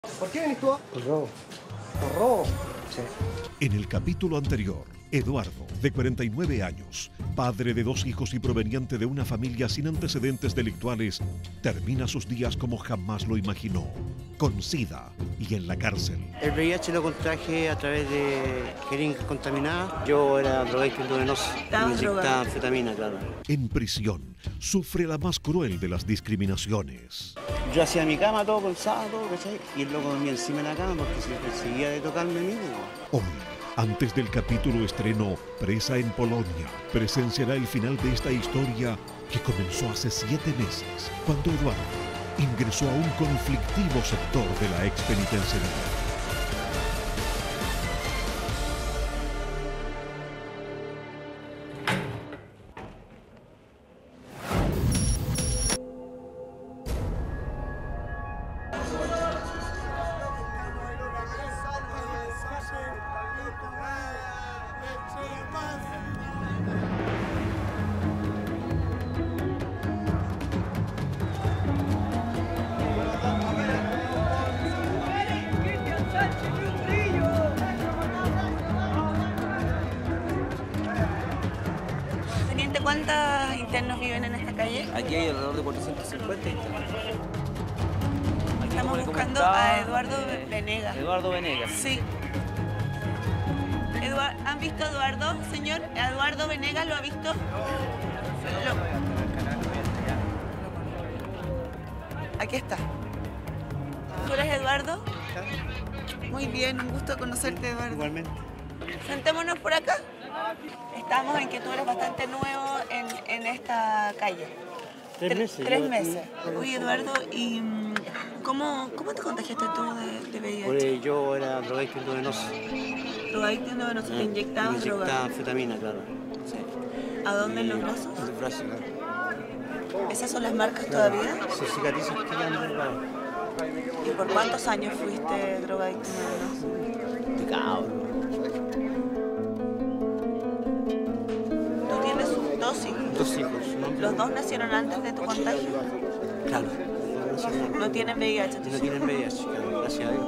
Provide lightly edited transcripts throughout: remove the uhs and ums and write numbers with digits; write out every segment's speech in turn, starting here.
¿Por qué venís tú? Por robo. ¿Por robo? Sí. En el capítulo anterior, Eduardo, de 49 años, padre de 2 hijos y proveniente de una familia sin antecedentes delictuales, termina sus días como jamás lo imaginó, con SIDA y en la cárcel. El VIH lo contraje a través de jeringas contaminadas. Yo era drogadicto endovenoso, me inyectaba anfetamina, claro. En prisión, sufre la más cruel de las discriminaciones. Yo hacía mi cama todo con sábado, ¿cachai? Y el loco dormía encima de la cama porque se perseguía de tocarme a mí. Hoy, antes del capítulo estreno Presa en Polonia, presenciará el final de esta historia que comenzó hace 7 meses, cuando Eduardo ingresó a un conflictivo sector de la expenitenciaría. Teniente, ¿cuántos internos viven en esta calle? Aquí hay alrededor de 450 internos. Estamos buscando a Eduardo Venegas. Eduardo Venegas. Sí. ¿Han visto a Eduardo, señor? ¿Eduardo Venegas lo ha visto? Aquí está. ¿Tú eres Eduardo? Muy bien, un gusto conocerte, Eduardo. Igualmente. Sentémonos por acá. Estamos en que tú eres bastante nuevo en esta calle. 3 meses. 3 meses. Oye, Eduardo, ¿y cómo te contagiaste tú de VIH? Pues yo era drogadicto endovenoso. Drogadicto endovenoso, te Me inyectabas inyectaba droga. anfetamina, claro. Sí. ¿A dónde? ¿En los brazos? En los brazos, claro. ¿Esas son las marcas todavía? Esas cicatrices que ya no, claro. ¿Y por cuántos años fuiste drogadicto endovenoso? Te cabrón. Tú tienes 2 hijos. 2 hijos, ¿no? ¿Los 2 nacieron antes de tu contagio? Claro. No tienen VIH. No tienen VIH, claro, gracias a Dios.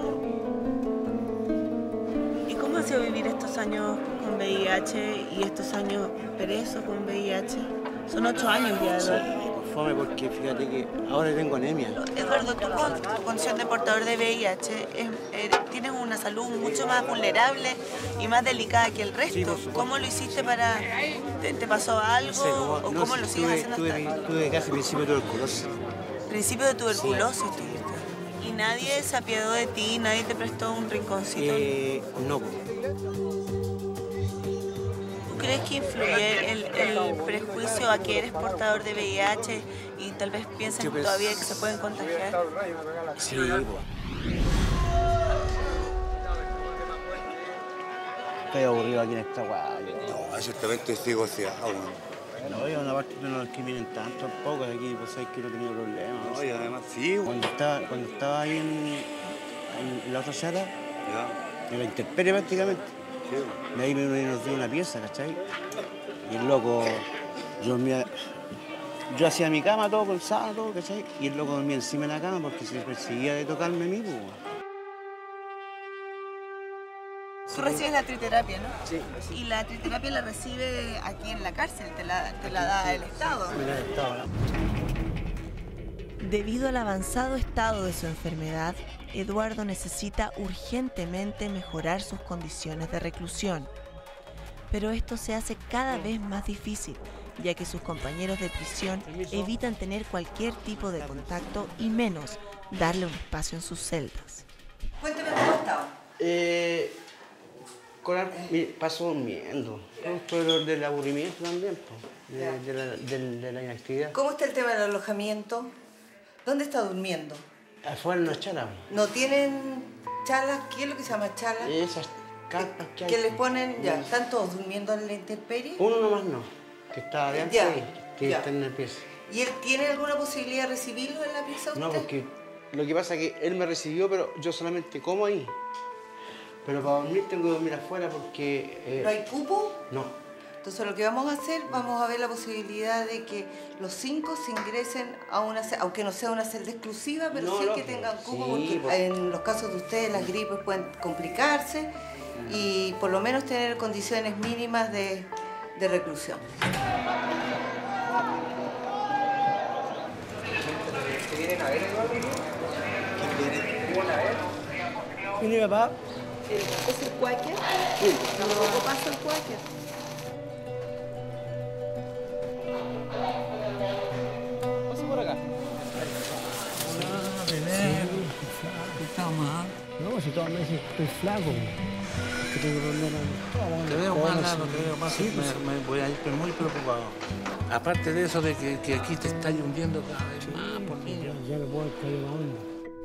¿Y cómo ha sido vivir estos años con VIH y estos años preso con VIH? Son 8 años ya, Eduardo. Fome porque fíjate que ahora tengo anemia. Eduardo, tú con tu condición de portador de VIH tienes una salud mucho más vulnerable y más delicada que el resto. Sí, por supuesto. ¿Cómo lo hiciste para... ¿Te pasó algo? No sé, ¿O no cómo sé, lo sigues haciendo hasta ahora? tuve casi principio de tuberculosis. Principio de tuberculosis tuviste. ¿Y nadie se apiadó de ti? ¿Nadie te prestó un rinconcito? No. ¿Tú crees que influye el prejuicio a que eres portador de VIH y tal vez piensan todavía que se pueden contagiar? Sí, pues. Estoy aburrido aquí en esta guay. No, ciertamente estoy negociado. No, yo una parte no discriminen tanto tampoco, aquí pues sabes que no he tenido problemas. No, y además sí, Cuando estaba ahí en la otra sala, ya, en la intemperie prácticamente, sí. de ahí nos dio una pieza, ¿cachai? Y el loco, yo hacía mi cama todo con sábado, todo, ¿cachai? Y el loco dormía encima de la cama porque se perseguía de tocarme a mí, pues. Tú recibes la triterapia, ¿no? Sí. Y la triterapia la recibe aquí en la cárcel, te la da el Estado. Me la estaba, ¿no? Debido al avanzado estado de su enfermedad, Eduardo necesita urgentemente mejorar sus condiciones de reclusión. Pero esto se hace cada vez más difícil, ya que sus compañeros de prisión evitan tener cualquier tipo de contacto y menos darle un espacio en sus celdas. Cuéntame cómo has estado. Paso durmiendo. Por del aburrimiento también, pues, de la inactividad. ¿Cómo está el tema del alojamiento? ¿Dónde está durmiendo? Afuera en la chala. ¿No tienen chalas? ¿Qué es lo que se llama chalas? Esas carpas que hay. Que les ponen, ya, ¿están todos durmiendo en la intemperie? Uno nomás no, que está adentro Ya, ahí, que ya. está en el pieza. ¿Y él tiene alguna posibilidad de recibirlo en la pieza usted? No, porque lo que pasa es que él me recibió, pero yo solamente como ahí. Pero para dormir tengo que dormir afuera porque... ¿No hay cupo? No. Entonces lo que vamos a hacer, vamos a ver la posibilidad de que los 5 se ingresen a una celda, aunque no sea una celda exclusiva, pero sí que tengan cupo, porque en los casos de ustedes las gripes pueden complicarse y por lo menos tener condiciones mínimas de reclusión. ¿Te vienen a ver, Eduardo? ¿Quién viene? ¿Vienen a ver? ¿Viene papá? ¿Es el cuáquer? Sí. Tampoco pasa el cuáquer. Pasa por acá. ¿Estás mal? No, si todos me dicen que estoy flaco. Que tengo problemas. Te veo mal, no te veo mal. Sí, me voy a ir muy preocupado. Aparte de eso, de que aquí te está hundiendo cada vez más por mí. Ya no puedo caer la onda.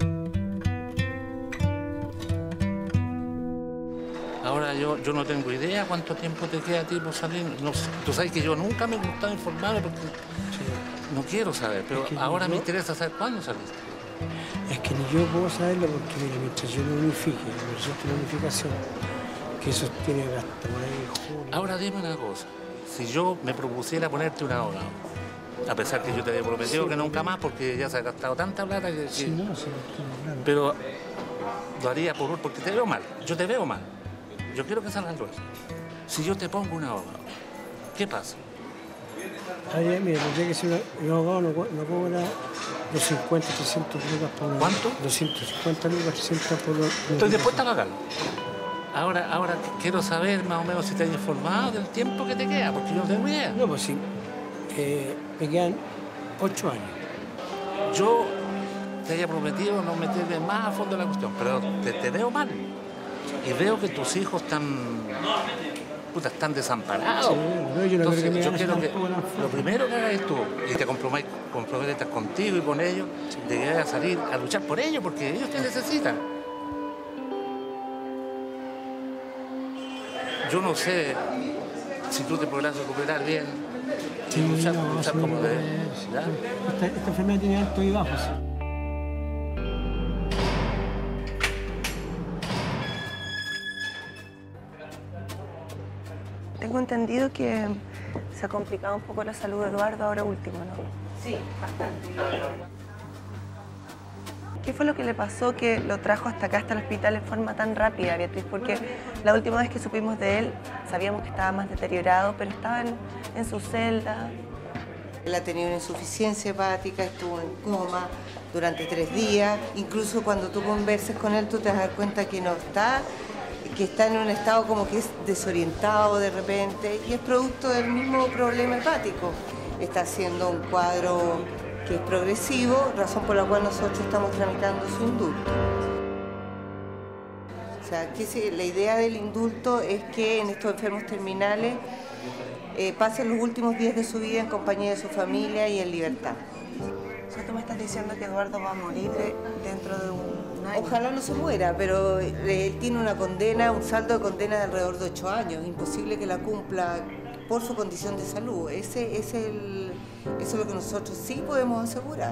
Ahora yo no tengo idea cuánto tiempo te queda a ti por salir. No sé. Tú sabes que yo nunca me he gustado informarme porque no quiero saber, pero es que ahora me interesa saber cuándo saliste. Es que ni yo puedo saberlo porque, mira, mientras yo me unifique, me resulta una unificación, que eso tiene hasta por ahí junio. Ahora dime una cosa. Si yo me propusiera ponerte un abogado, a pesar que yo te había prometido que nunca más porque ya se ha gastado tanta plata que... Sí, no, sí, claro. Pero lo haría porque te veo mal. Yo te veo mal. Yo quiero que salgas luego. Si yo te pongo un abogado, ¿qué pasa? Mira, tendría que ser un abogado no cobra 250, 300 lucas por una... ¿Cuánto? 250 lucas, 300 por una... Estoy dispuesta a pagarlo. Ahora quiero saber más o menos si te has informado del tiempo que te queda, porque yo no tengo idea. No, pues sí. Me quedan 8 años. Yo te había prometido no meterme más a fondo en la cuestión, pero te veo mal. Y veo que tus hijos están desamparados. Sí, no, yo no entonces, creo que yo me quiero que tampoco, lo primero que hagas tú y te comprometas contigo y con ellos, de que vayas a salir a luchar por ellos, porque ellos te necesitan. Yo no sé si tú te podrás recuperar bien Sí, y luchar no, como de... ¿ya? Esta enfermedad tiene altos y bajos. Tengo entendido que se ha complicado un poco la salud de Eduardo ahora último, ¿no? Sí, bastante. ¿Qué fue lo que le pasó que lo trajo hasta acá, hasta el hospital, en forma tan rápida, Beatriz? Porque la última vez que supimos de él, sabíamos que estaba más deteriorado, pero estaba en su celda. Él ha tenido una insuficiencia hepática, estuvo en coma durante 3 días. Incluso cuando tú converses con él, tú te vas a dar cuenta que no está, que está en un estado como que es desorientado de repente, y es producto del mismo problema hepático. Está haciendo un cuadro que es progresivo, razón por la cual nosotros estamos tramitando su indulto. O sea, que la idea del indulto es que en estos enfermos terminales pasen los últimos días de su vida en compañía de su familia y en libertad. O sea, tú me estás diciendo que Eduardo va a morir dentro de un año. Ojalá no se muera, pero él tiene una condena, un saldo de condena de alrededor de 8 años. Imposible que la cumpla por su condición de salud. Eso es lo que nosotros sí podemos asegurar.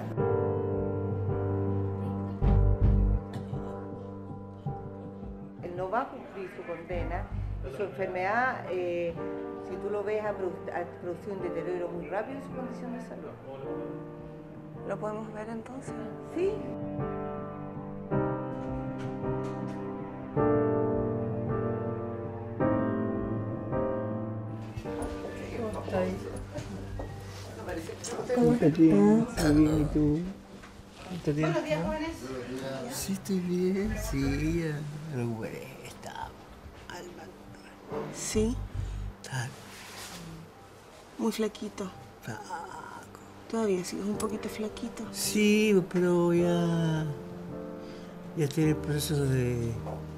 Él no va a cumplir su condena. Su enfermedad, si tú lo ves, ha producido un deterioro muy rápido en su condición de salud. ¿Lo podemos ver entonces? Sí. ¿Cómo estás? Bien, ¿y tú? ¿Estás bien? Buenos días, jóvenes. Sí, estoy bien, sí, pero bueno, está mal. Sí, Está muy flaquito. flaco. Todavía sigues un poquito flaquito. Sí, pero ya estoy en el proceso de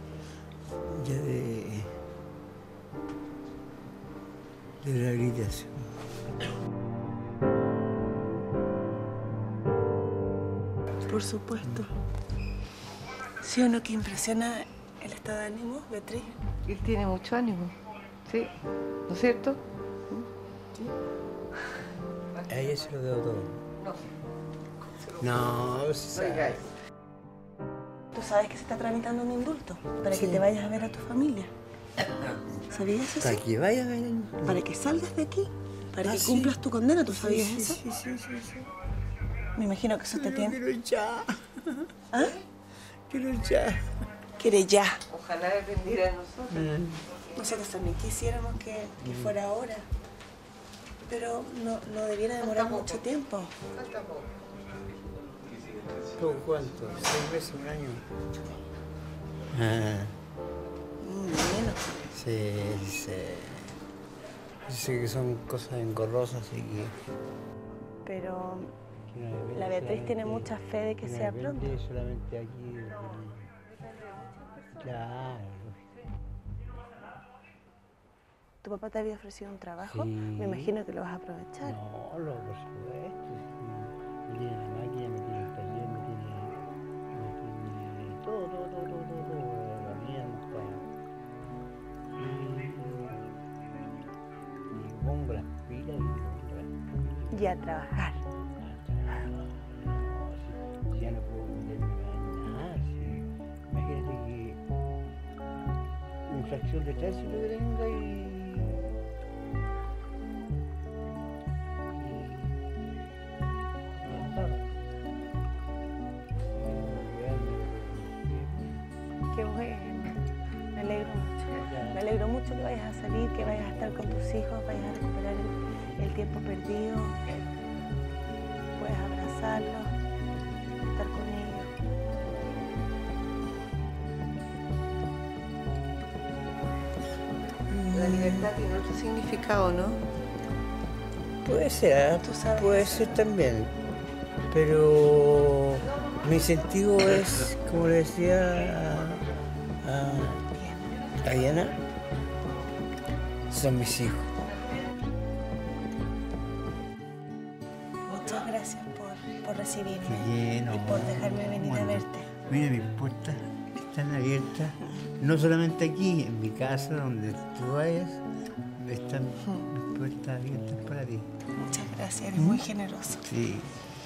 rehabilitación. Por supuesto. ¿Sí o no que impresiona el estado de ánimo, Beatriz? Él tiene mucho ánimo, sí, ¿no es cierto? A ella se lo debo todo. No. No, sí sabe. Oiga, Tú sabes que se está tramitando un indulto para Sí. que te vayas a ver a tu familia. ¿Sabías eso? Para que vaya a ver. Para que salgas de aquí, para que cumplas tu condena, ¿tú sabías eso? Sí. Me imagino que eso te tiene. Quiero ya. ¿Ah? Quiero ya. Quiere ya. Ojalá dependiera de nosotros. Nosotros también quisiéramos que fuera ahora, pero no debiera demorar mucho tiempo. Falta poco. ¿Por cuánto? 6 meses, un año. Menos. Sí. Dice que son cosas engorrosas y que... Pero que no depende la Beatriz tiene solamente- mucha fe de que no sea depende pronto. solamente aquí. Claro. ¿Tu papá te había ofrecido un trabajo? Sí. Me imagino que lo vas a aprovechar. No, por supuesto. Me tiene la máquina, me tiene el taller, me tiene todo, herramientas. Y pongo las pilas Y a trabajar. No, si ya no puedo meterme en nada. Imagínate que infracción de tránsito que tenga y Qué bueno. Me alegro mucho. Me alegro mucho que vayas a salir, que vayas a estar con tus hijos, vayas a recuperar el tiempo perdido. Puedes abrazarlos, estar con ellos. La libertad tiene otro significado, ¿no? puede ser, puede ser también. Pero mi incentivo es, como le decía a Diana, son mis hijos. Muchas gracias por recibirme Sí, no, y por dejarme venir a bueno, verte. Mira, mis puertas están abiertas, no solamente aquí, en mi casa, donde tú vayas, están mis puertas abiertas para ti. Muchas gracias, eres muy generoso. Sí.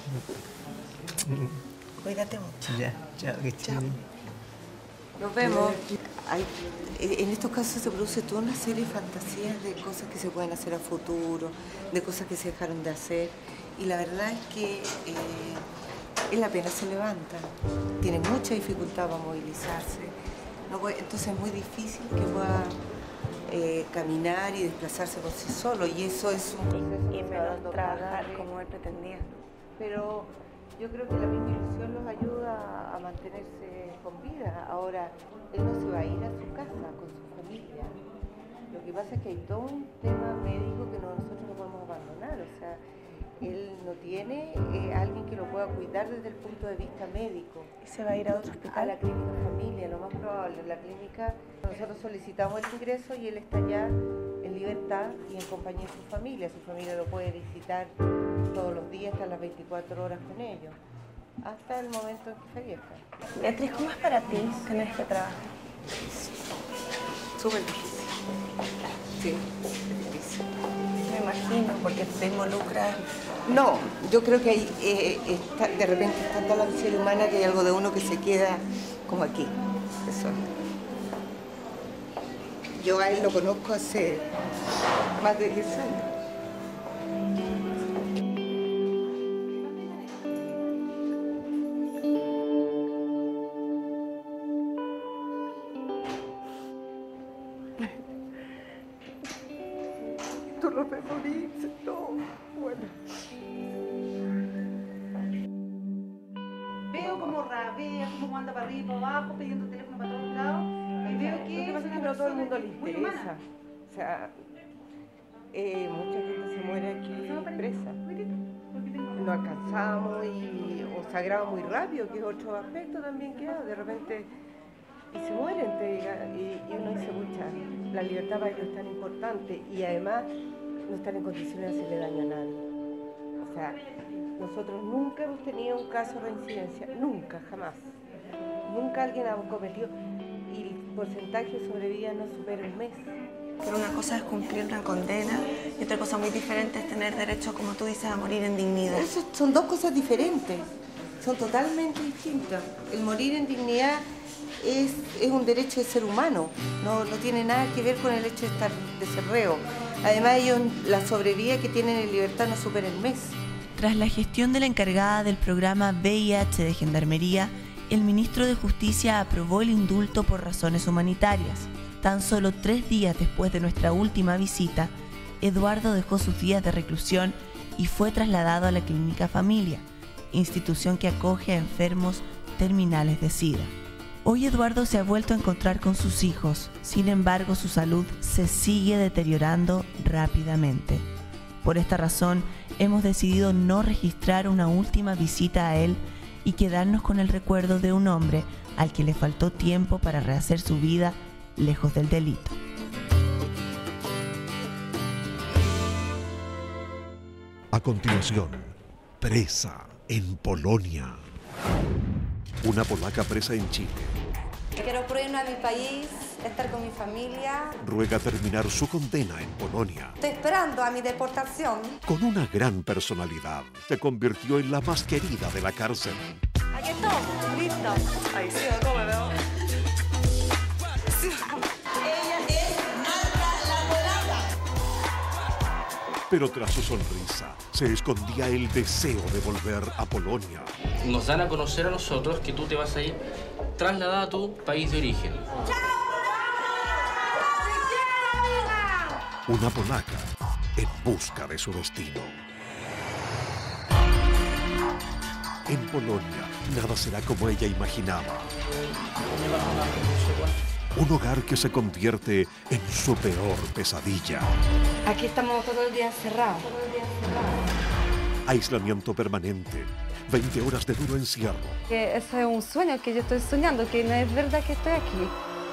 Cuídate mucho. Ya, chao, que estés bien. Nos vemos. En estos casos se produce toda una serie de fantasías de cosas que se pueden hacer a futuro, de cosas que se dejaron de hacer. Y la verdad es que él apenas se levanta. Tiene mucha dificultad para movilizarse. Entonces es muy difícil que pueda caminar y desplazarse por sí solo. Y eso es un proceso Y que se va menos dando trabajar cada vez. como él pretendía. Pero yo creo que la misma ilusión los ayuda a mantenerse con vida. Ahora, él no se va a ir a su casa con su familia. Lo que pasa es que hay todo un tema médico que nosotros no podemos abandonar. O sea, él no tiene alguien que lo pueda cuidar desde el punto de vista médico. ¿Y se va a ir a otro A hospital? la clínica familia, lo más probable. En la clínica nosotros solicitamos el ingreso y él está ya en libertad y en compañía de su familia. Su familia lo puede visitar todos los días, hasta las 24 horas con ellos, hasta el momento en que fallezca. Beatriz, ¿cómo es para ti tener este trabajo? Súper difícil. Sí, es difícil. Me imagino, porque te involucras. No, yo creo que hay, de repente está tanta la miseria humana que hay algo de uno que se queda como aquí. Eso es. Yo a él lo conozco hace más de 10 años. Tú lo ves morirse, todo. Bueno. Veo como rabea, como anda para arriba y para abajo, pidiendo teléfono para todos lados. Y veo que Lo que pasa es que no a todo el mundo le interesa. O sea, mucha gente se muere aquí presa. Lo alcanzamos o se agrava muy rápido, que es otro aspecto también que da. De repente y se mueren, y uno dice, pucha, la libertad para ellos es tan importante y además no están en condiciones de hacerle daño a nadie. O sea, nosotros nunca hemos tenido un caso de reincidencia, nunca, jamás. Nunca alguien ha cometido, y el porcentaje de sobrevida no supera un mes. Pero una cosa es cumplir una condena y otra cosa muy diferente es tener derecho, como tú dices, a morir en dignidad. Eso son dos cosas diferentes, son totalmente distintas. El morir en dignidad es un derecho de ser humano, no tiene nada que ver con el hecho de ser reo. Además, ellos la sobrevida que tienen en libertad no supera el mes. Tras la gestión de la encargada del programa VIH de Gendarmería, el ministro de Justicia aprobó el indulto por razones humanitarias. Tan solo 3 días después de nuestra última visita, Eduardo dejó sus días de reclusión y fue trasladado a la Clínica Familia, institución que acoge a enfermos terminales de SIDA. Hoy Eduardo se ha vuelto a encontrar con sus hijos, sin embargo su salud se sigue deteriorando rápidamente. Por esta razón, hemos decidido no registrar una última visita a él y quedarnos con el recuerdo de un hombre al que le faltó tiempo para rehacer su vida lejos del delito. A continuación, presa en Polonia. Una polaca presa en Chile quiero irme a mi país, estar con mi familia. ruega terminar su condena en Polonia. Estoy esperando a mi deportación. Con una gran personalidad, se convirtió en la más querida de la cárcel. Aquí estamos, listo. Ahí sí, ¿cómo me veo? Ella es Marta la Polaca. Pero tras su sonrisa, se escondía el deseo de volver a Polonia. Nos dan a conocer a nosotros que tú te vas a ir trasladada a tu país de origen. Una polaca en busca de su destino. En Polonia, nada será como ella imaginaba. Un hogar que se convierte en su peor pesadilla. Aquí estamos todo el día encerrados. Aislamiento permanente, 20 horas de duro encierro. Que eso es un sueño que yo estoy soñando, que no es verdad que estoy aquí.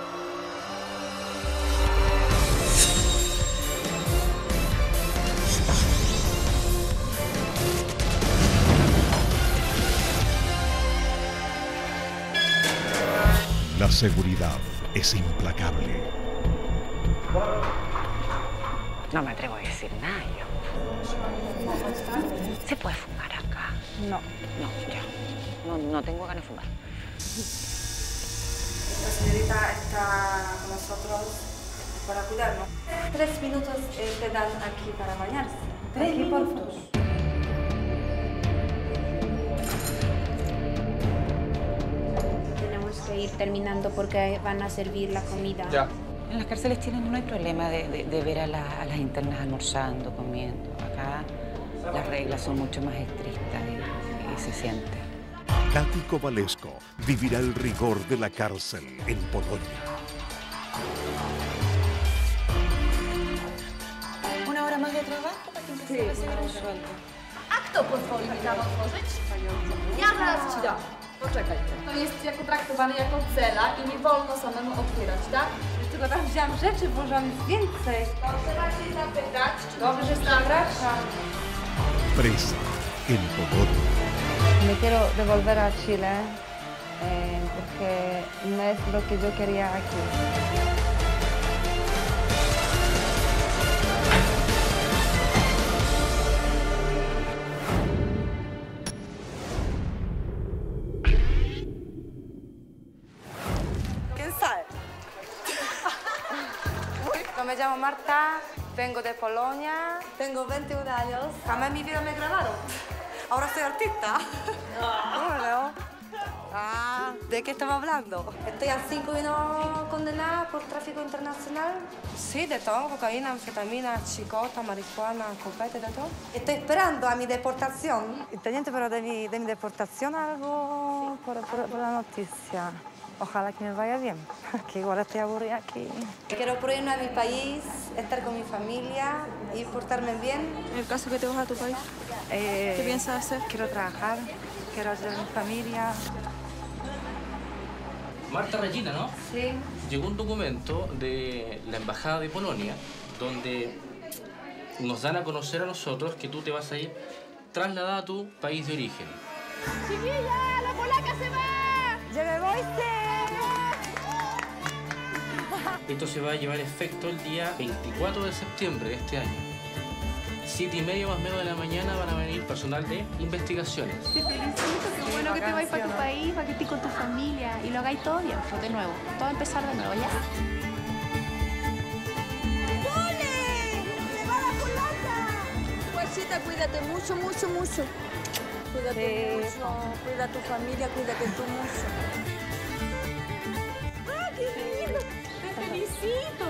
La seguridad es implacable. No me atrevo a decir nada yo. ¿Se puede fumar acá? No. No, ya. No tengo ganas de fumar. La señorita está con nosotros para cuidarnos. 3 minutos te dan aquí para bañarse. 3 minutos. Tenemos que ir terminando porque van a servir la comida. Ya. En las cárceles chilenas no hay problema de ver a las internas almorzando, comiendo. Acá las reglas son mucho más estrictas y se siente. Katy Kowalewska vivirá el rigor de la cárcel en Polonia. ¿Una hora más de trabajo para que empiece a recibir el sueldo? Akto pozwoli mi tam otworzyć? Ja zaraz ci dam. Poczekaj. To jest jako traktowany jako cela i nie wolno samemu otwierać, tak? Tylko tam wziąłam rzeczy, włożyłam już więcej. To trzeba się zapytać, czy Dobrze, że zapraszam. Presa en Polonia. Me quiero devolver a Chile porque no es lo que yo quería aquí. ¿Quién sabe? Yo me llamo Marta, vengo de Polonia, tengo 21 años. Jamás en mi vida me grabaron. Ahora soy artista. Bueno. ¿De qué estamos hablando? Estoy a 5 años condenada por tráfico internacional. Sí, de todo, cocaína, anfetamina, chicota, marihuana, copete, de todo. Estoy esperando a mi deportación. Teniente, pero de mi deportación algo por la noticia. Ojalá que me vaya bien, que igual estoy aburrida aquí. Quiero irme a mi país, estar con mi familia y portarme bien. En el caso que te vas a tu país, ¿qué piensas hacer? Quiero trabajar, quiero ayudar a mi familia. Marta Regina, ¿no? Sí. Llegó un documento de la Embajada de Polonia donde nos dan a conocer a nosotros que tú te vas a ir trasladada a tu país de origen. ¡Chiquilla, la polaca se va! ¡Ya me voy, sí! Esto se va a llevar efecto el día 24 de septiembre de este año. 7:30 más o menos de la mañana van a venir personal de investigaciones. Te felicito, qué bueno que te vayas para tu país, para que estés con tu familia y lo hagáis todo bien, pues de nuevo. Todo a empezar de nuevo, ¿ya? Guachita, cuídate mucho, mucho, mucho. Cuídate mucho, cuida a tu familia, cuídate tú mucho. ¡Ah, qué lindo! ¡Te felicito!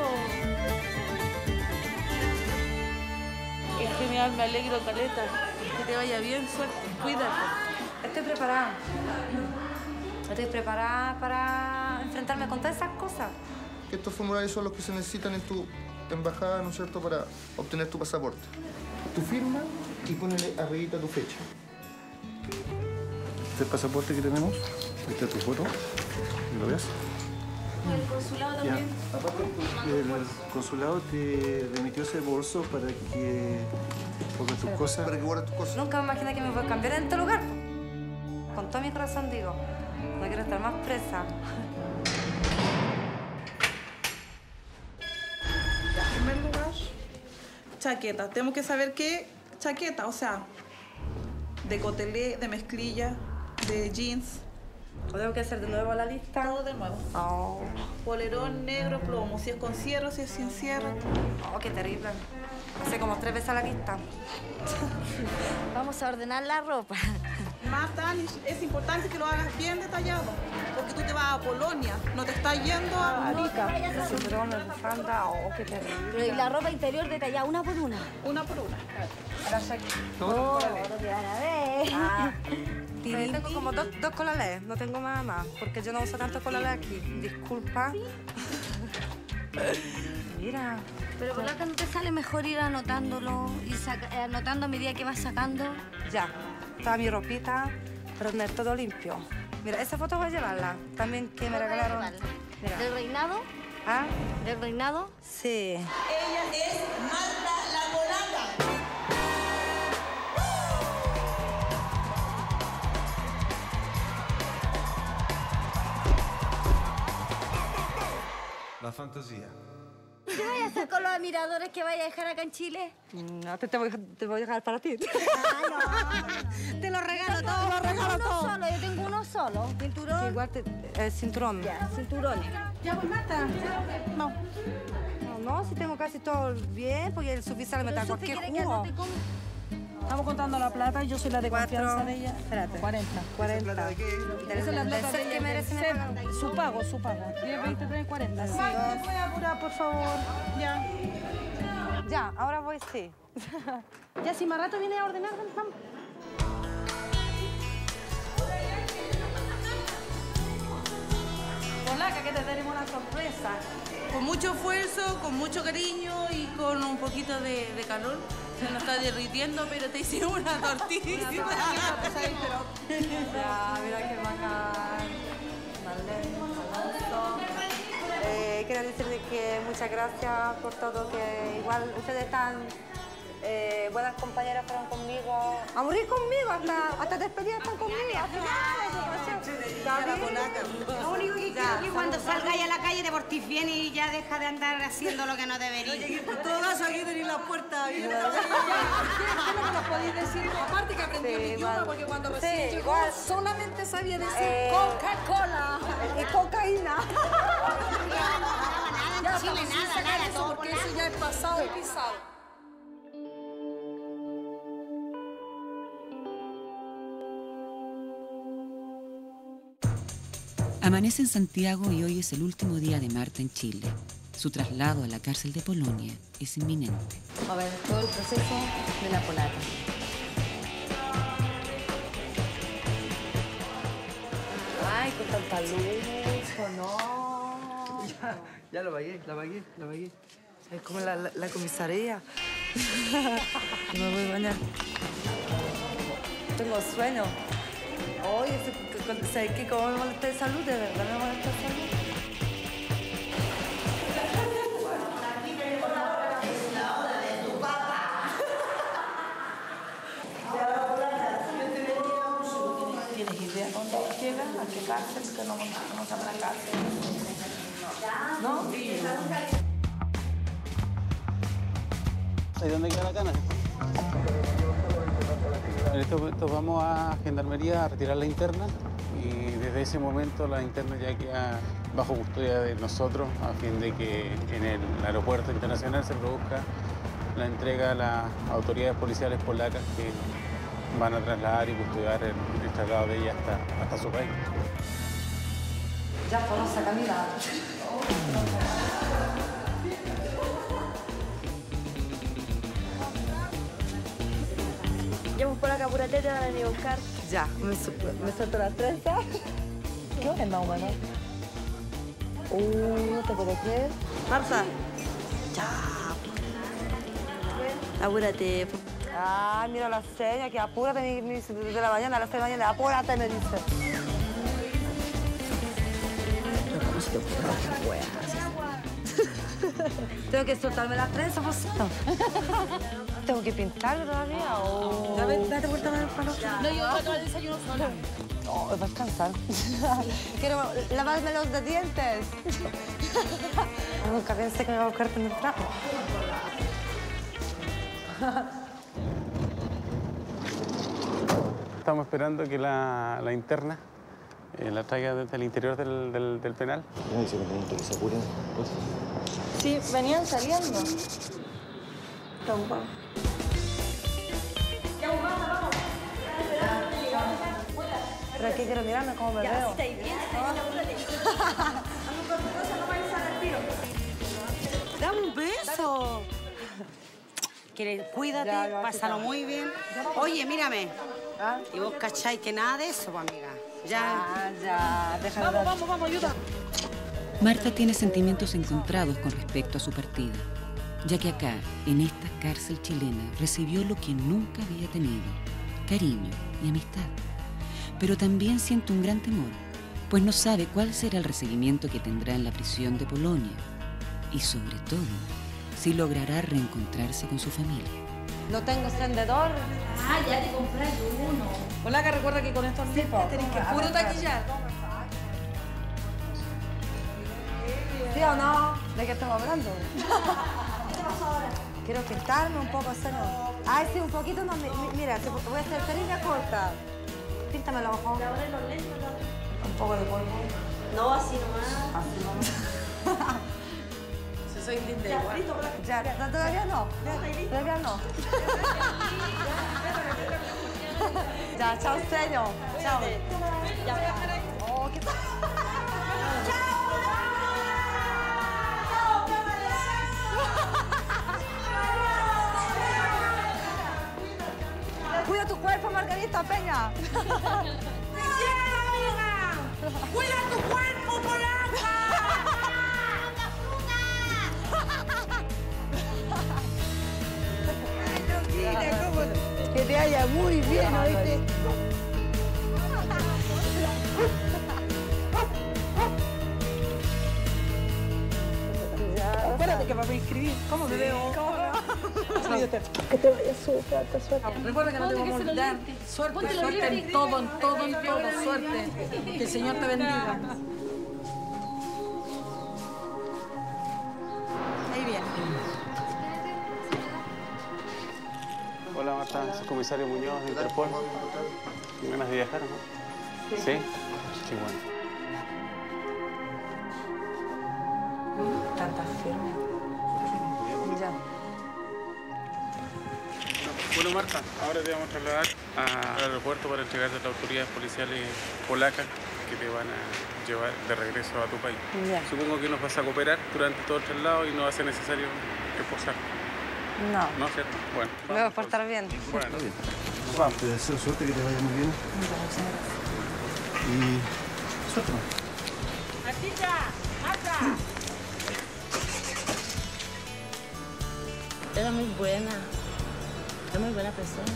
Es genial, me alegro, Caleta. Que te vaya bien, suerte, cuídate. Estoy preparada. Estoy preparada para enfrentarme con todas esas cosas. Estos formularios son los que se necesitan en tu embajada, ¿no es cierto?, para obtener tu pasaporte. Tu firma y ponele arribita tu fecha. Este es el pasaporte que tenemos. Esta es tu foto. ¿Lo ves? El consulado también. Aparte, el consulado te remitió ese bolso para que pongas tus cosas. Para que guardes tus cosas. Nunca me imaginé que me voy a cambiar en este lugar. Con todo mi corazón digo, no quiero estar más presa. En primer lugar, chaqueta. Tenemos que saber qué chaqueta, o sea, de cotelé, de mezclilla, de jeans. ¿O tengo que hacer de nuevo la lista? Todo de nuevo. Oh. Polerón negro, plomo. Si es con cierre, si es sin cierre. Oh, qué terrible. Hace como 3 veces la lista. Vamos a ordenar la ropa. Marta, es importante que lo hagas bien detallado, porque tú te vas a Polonia, no te estás yendo a Arica. El cinturón, la bufanda, oh, qué terrible. Y la ropa interior detallada una por una. Una por una. Oh, no te van a ver. Ah. Tengo como dos colales, no tengo más, porque yo no uso tanto colales aquí. Disculpa. Mira. Pero por acá no te sale mejor ir anotándolo y anotando a medida que vas sacando. Ya, está mi ropita, pero tener todo limpio. Mira, esa foto voy a llevarla. También que me regalaron. Mira. ¿Del reinado? ¿Ah? ¿Del reinado? Sí. Ella es Marta la Polaca. La fantasía. ¿Qué vayas a hacer con los admiradores que vayas a dejar acá en Chile? No, te voy a dejar para ti. Ah, no. Te lo regalo todo. Te lo regalo todo. Solo, yo tengo uno solo. ¿Cinturón? Igual cinturón. Ya, cinturón. Ya, pues, Marta. No. No, si tengo casi todo bien, porque el suficiente me da cualquier jugo. Estamos contando la plata y yo soy la de confianza de ella. Espérate. 40. 40. Esa es la plata de ella. Que merece Su pago. 10, 20, 30, 40. Sí. Marta, voy a apurar, por favor. Ya. Ya, ahora voy, sí. Ya, si más rato viene a ordenar, vamos. Polaca, que te tenemos una sorpresa. Con mucho esfuerzo, con mucho cariño y con un poquito de calor. Se nos está derritiendo, pero te hicimos una tortilla. Ya, mira qué bacán. Alonso. Quiero decirles que muchas gracias por todo, que igual ustedes están buenas compañeras, fueron conmigo. A morir conmigo, hasta despedida están conmigo. Lo único que quiero es que cuando salgáis a la calle te portís bien y ya deja de andar haciendo lo que no deberías. Todas aquí tenéis la puerta abierta. ¿Qué no me lo podéis decir? Aparte que aprendí el idioma, porque cuando recién llegó solamente sabía decir Coca-Cola y cocaína. Nada, en Chile, nada, todo porque eso ya es pasado y pisado. Amanece en Santiago y hoy es el último día de Marta en Chile. Su traslado a la cárcel de Polonia es inminente. A ver, todo el proceso de la polaca. Ay, con tanta luz, no. Ya lo pagué. Es como la comisaría. Me voy a bañar. Tengo sueño. Oye, ¿sabes qué? ¿Cómo me molesta de salud? ¿De verdad me molesta de salud? ¿Tienes idea dónde llega? ¿A qué cárcel? Que no a la cárcel. ¿No? ¿Y dónde queda la cana? En este momento vamos a Gendarmería a retirar la interna y desde ese momento la interna ya queda bajo custodia de nosotros a fin de que en el aeropuerto internacional se produzca la entrega a las autoridades policiales polacas que van a trasladar y custodiar el traslado de ella hasta su país. Ya podemos a caminar. Llamo por acá, apúrate, te van a venir a buscar. Ya, me suelto las trenzas. ¿Qué hora es más o menos? ¿No te puedo creer? Marta. Ya. Apúrate. Ah, mira la seña, que apúrate, me dice desde la mañana, a las 6 de la mañana, apúrate, me dice. ¿Cómo se te ocurre esta wea? Tengo que soltarme las trenzas, por cierto. ¿Tengo que pintarlo todavía o...? Ya, date vuelta a ver el palo. No, yo voy a tomar el desayuno sola. No, me vas a cansar. Quiero lavarme los dientes. Nunca pensé que me iba a buscar tan temprano. Estamos esperando que la interna la traiga desde el interior del penal. ¿No dice que se apuren? Sí, venían saliendo. Toma. ¿Pero aquí quiero mirarme cómo me veo? ¡Dame un beso! Cuídate, pásalo muy bien. Oye, mírame. Y vos cacháis que nada de eso, pues, amiga. Ya, déjame. Vamos, ayuda. Marta tiene sentimientos encontrados con respecto a su partida, ya que acá, en esta cárcel chilena, recibió lo que nunca había tenido, cariño y amistad. Pero también siente un gran temor, pues no sabe cuál será el recibimiento que tendrá en la prisión de Polonia y, sobre todo, si logrará reencontrarse con su familia. No tengo encendedor. Ah, ya te compré uno. Hola, que recuerda que con estos tipos tenés que puro taquillar. ¿Sí o no? ¿De qué estamos hablando? ¿Qué pasó ahora? Quiero pintarme un poco, señor. Ay, sí, un poquito no. Mira, voy a hacer cerilla corta. Píntame los ojos. Un poco de polvo. No, así nomás. Así nomás. Si soy linda igual. Ya, todavía no. Todavía no. Ya, chao, señor. Chao. Oh, ¿qué tal? Cuida tu cuerpo, Margarita Peña. ¡Te quiero, amiga! ¡Cuida tu cuerpo, polaca! Que te haya muy bien, ¿oíste? Espérate que me voy a inscribir. ¿Cómo me veo? Que te vaya súper, alta suerte. Recuerda que no te vamos a olvidar. Suerte, suerte en todo, suerte. Que el Señor te bendiga. Ahí viene. Hola Marta, soy comisario Muñoz de Interpol. ¿Tienes ganas de viajar, no? ¿Sí? Qué bueno. Tanta firme. Ya. Bueno, Marta, ahora te vamos a trasladar al aeropuerto para entregarte a las autoridades policiales polacas que te van a llevar de regreso a tu país. Ya. Supongo que nos vas a cooperar durante todo el traslado y no va a ser necesario esposar. No. ¿No es cierto? Bueno. Me voy a portar bien. Bueno, Nos vamos. Te deseo suerte, que te vaya muy bien. Y suerte. ¡Martita! ¡Marta! Era muy buena. Era muy buena persona.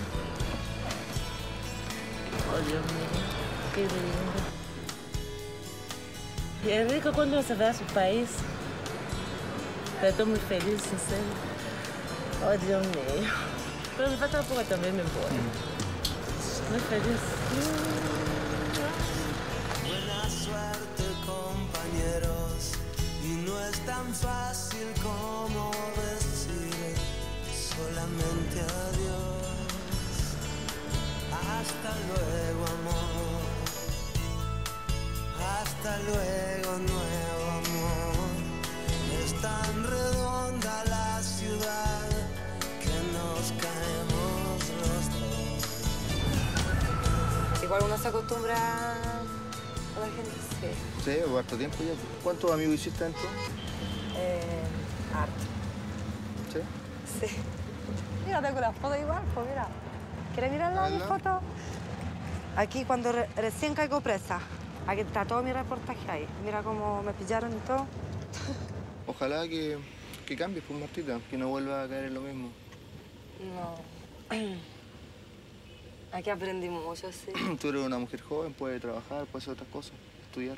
Oh, Dios mío. Qué lindo. Y es rico cuando se ve a su país. Pero estoy muy feliz, en serio. Oh, Dios mío. Pero me falta un poco también, me voy. Muy feliz. Buena suerte, compañeros. Y no es tan fácil como decir solamente adiós. Hasta luego, amor. Hasta luego, nuevo amor. Es tan redonda la ciudad que nos caemos los dos. Igual uno se acostumbra a la gente, sí. Sí, o harto tiempo ya. ¿Cuántos amigos hiciste dentro? Harto. ¿Sí? Sí. Mira, tengo la foto igual, pues mira. ¿Quieres mirar mi foto? Aquí cuando recién caigo presa. Aquí está todo mi reportaje ahí. Mira cómo me pillaron y todo. Ojalá que cambies, pues, Martita, que no vuelva a caer en lo mismo. No. Aquí aprendí mucho, sí. Tú eres una mujer joven, puedes trabajar, puedes hacer otras cosas, estudiar.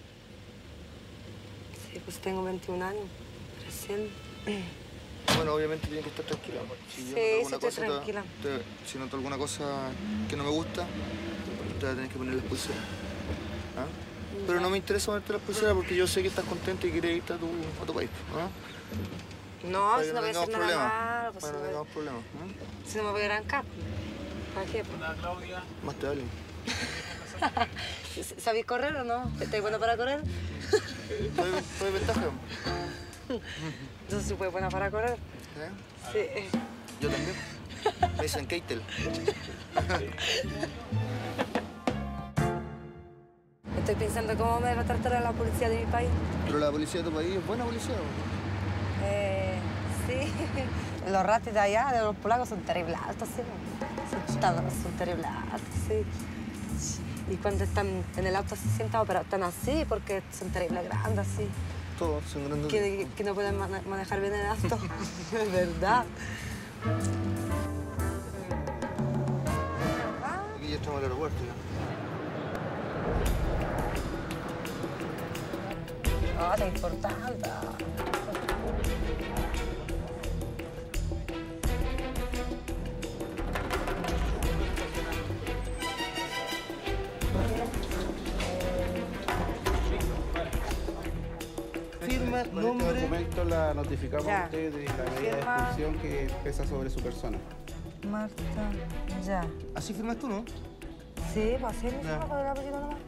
Sí, pues tengo 21 años, recién. Bueno, obviamente tienes que estar tranquila. Si Sí, yo noto alguna estoy cosa, tranquila. Si noto alguna cosa que no me gusta, te vas a tener que poner las pulseras. ¿Ah? Pero no me interesa ponerte las pulseras porque yo sé que estás contenta y quieres irte a tu país. ¿Ah? No, Para si que no voy a hacer nada problemas. malo. Pues Para que no tengamos problemas. ¿Ah? Si no me voy a arrancar. ¿Para qué? Hola, Claudia. Más te vale. ¿Sabéis correr o no? ¿Estás bueno para correr? ¿Estoy ventaja? Yo soy muy buena para correr. Sí. Yo también. Me dicen Keitel. Estoy pensando cómo me va a tratar a la policía de mi país. Pero la policía de tu país es buena policía, ¿no? Sí. Los ratis de allá, de los polacos, son terribles altos, sí. Son terribles altos, sí. Y cuando están en el auto se sientan, pero están así porque son terribles grandes, así. Todos son grandes. Que no pueden manejar bien el auto. Es verdad. Aquí ya estamos en el aeropuerto ya. Ah, es importante. Firma, Con nombre. este documento la notificamos Ya. a usted de la medida de Firma. expulsión que pesa sobre su persona. Marta, ya. ¿Así firmas tú, no? Sí, pues sí, Ya. con el apellido nomás.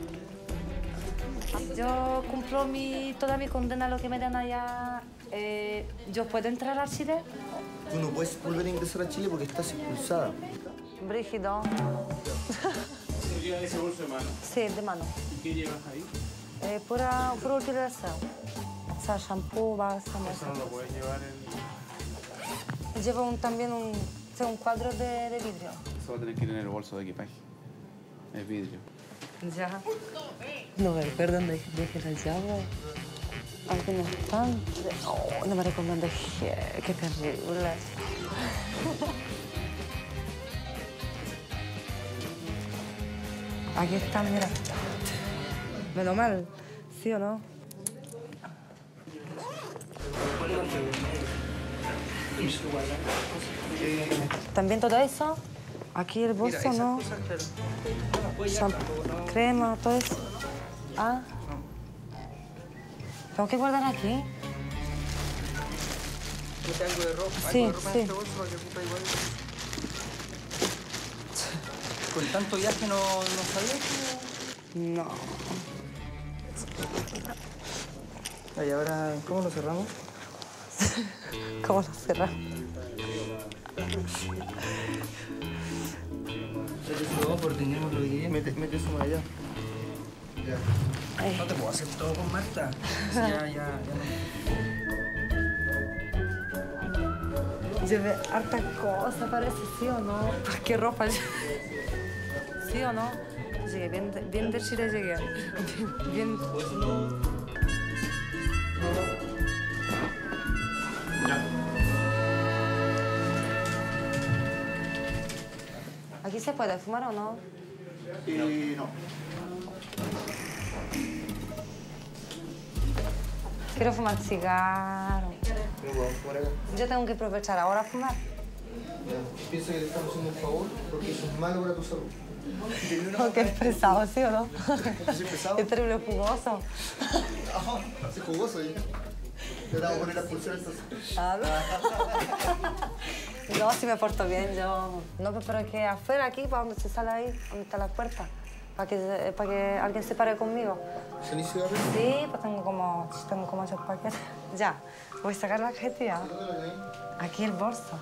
Yo cumplo toda mi condena, lo que me dan allá. ¿Yo puedo entrar a Chile? Tú no puedes volver a ingresar a Chile porque estás expulsada. Brígido. ¿Sería ese bolso de mano? Sí, de mano. ¿Y qué llevas ahí? Pura utilización. O sea, shampoo, bálsamo. Eso no lo puedes llevar en... Llevo también un cuadro de vidrio. Eso va a tener que ir en el bolso de equipaje. Es vidrio. Ya. No me recuerdo dónde dejé la llave. Aquí no están. Oh, no me recuerdo dónde dejé. Qué terrible. Aquí están, mira. Menos mal. ¿Sí o no? También todo eso. Aquí el bolso, ¿no? Crema, todo eso. Ah. ¿Tengo que guardar aquí? ¿Mete algo de ropa? Sí, ¿Algo de ropa sí. en este bolso para que puta igual? ¿Con tanto viaje no sabías? No. Y ahora, ¿cómo lo cerramos? ¿Cómo lo cerramos? Por tenemos lo que quería. Mete eso más allá. Ya. No te puedo hacer todo con Marta. Ya. Llevé harta cosa, parece, ¿sí o no? ¿Qué ropa? ¿Sí o no? Llegué bien de Chile, llegué. Bien. ¿Aquí se puede fumar o no? No. Quiero fumar cigarro. No podemos fumar acá. Yo tengo que aprovechar ahora a fumar. Piensa que le estamos haciendo un favor porque eso es malo para tu salud. Porque es pesado, ¿sí o no? ¿Es pesado? Es terrible jugoso. Es jugoso ya. Te vamos a poner las pulseras entonces. No, si me porto bien, yo... No, pero es que afuera, aquí, para donde se sale ahí, donde está la puerta, para que alguien se pare conmigo. ¿Son cigarros? Sí, pues tengo como 8 paquetes. Ya, voy a sacar la cajetilla. Aquí el bolso.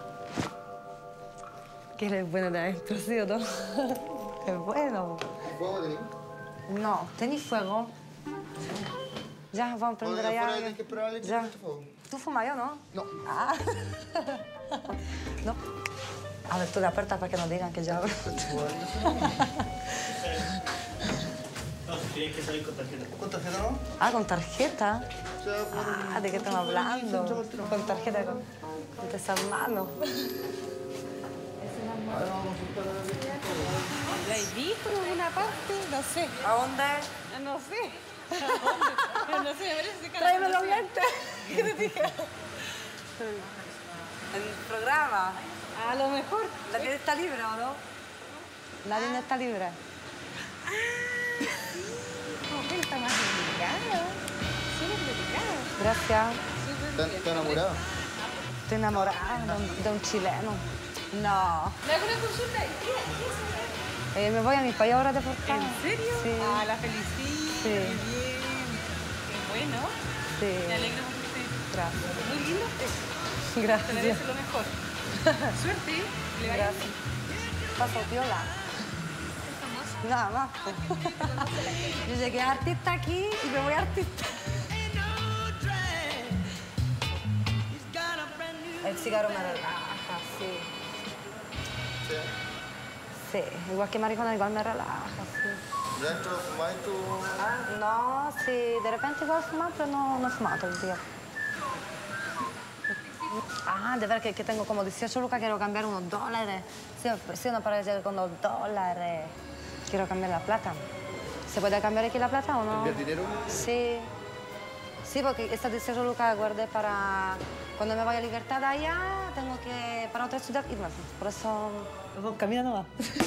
Que es bueno de adentro, ¿sí o no? Es bueno. ¿Fuego tenéis? No, ¿tenéis fuego? Ya, vamos a prender allá. Tienes que esperar a Ya. ¿Tú fumas yo, no? No. Ah. No. A ver, tú la puerta para que no digan que yo abro. No, tienes que salir con tarjeta. ¿Con tarjeta no? Ah, ¿con tarjeta? Ah, ¿de qué estamos hablando? Con tarjeta, con desarmado. ¿La he visto en alguna parte? No sé. ¿A dónde? No sé. ¿A dónde? Pero no sé, me parece que... Tráeme los lentes. ¿Qué te dije? En el programa. A lo mejor. ¿La tienda está libre o no? La tienda está libre. Él está más delicado. Súper delicado. Gracias. ¿Estás enamorada? Estoy enamorada de un chileno. No. ¿Me hago una consulta? ¿Qué es? Me voy a mi país ahora deportada. ¿En serio? Sí. Ah, la felicito. Sí. Qué bien. Qué bueno. Sí. Me alegro por usted. Gracias. Muy lindo usted. Gracias. Te merece lo mejor. Suerte. Le vaya Gracias. Paso piola. Nada más. Yo llegué a artista aquí y me voy a artista. El cigarro me relaja, sí. Sí, igual que marihuana, igual me relaja, sí. ¿Ya entro a fumar y tú? No, sí, de repente igual fumar, pero no fumo todo el día. Ah, de ver que tengo como 18 lucas, quiero cambiar unos dólares. Sí, no para llegar con $2. Quiero cambiar la plata. ¿Se puede cambiar aquí la plata o no? ¿Cambiar dinero? Sí. Sí, porque estas 18 lucas guardé para... Cuando me vaya a libertad allá, tengo que para otra ciudad irme. Por eso... Camina nomás.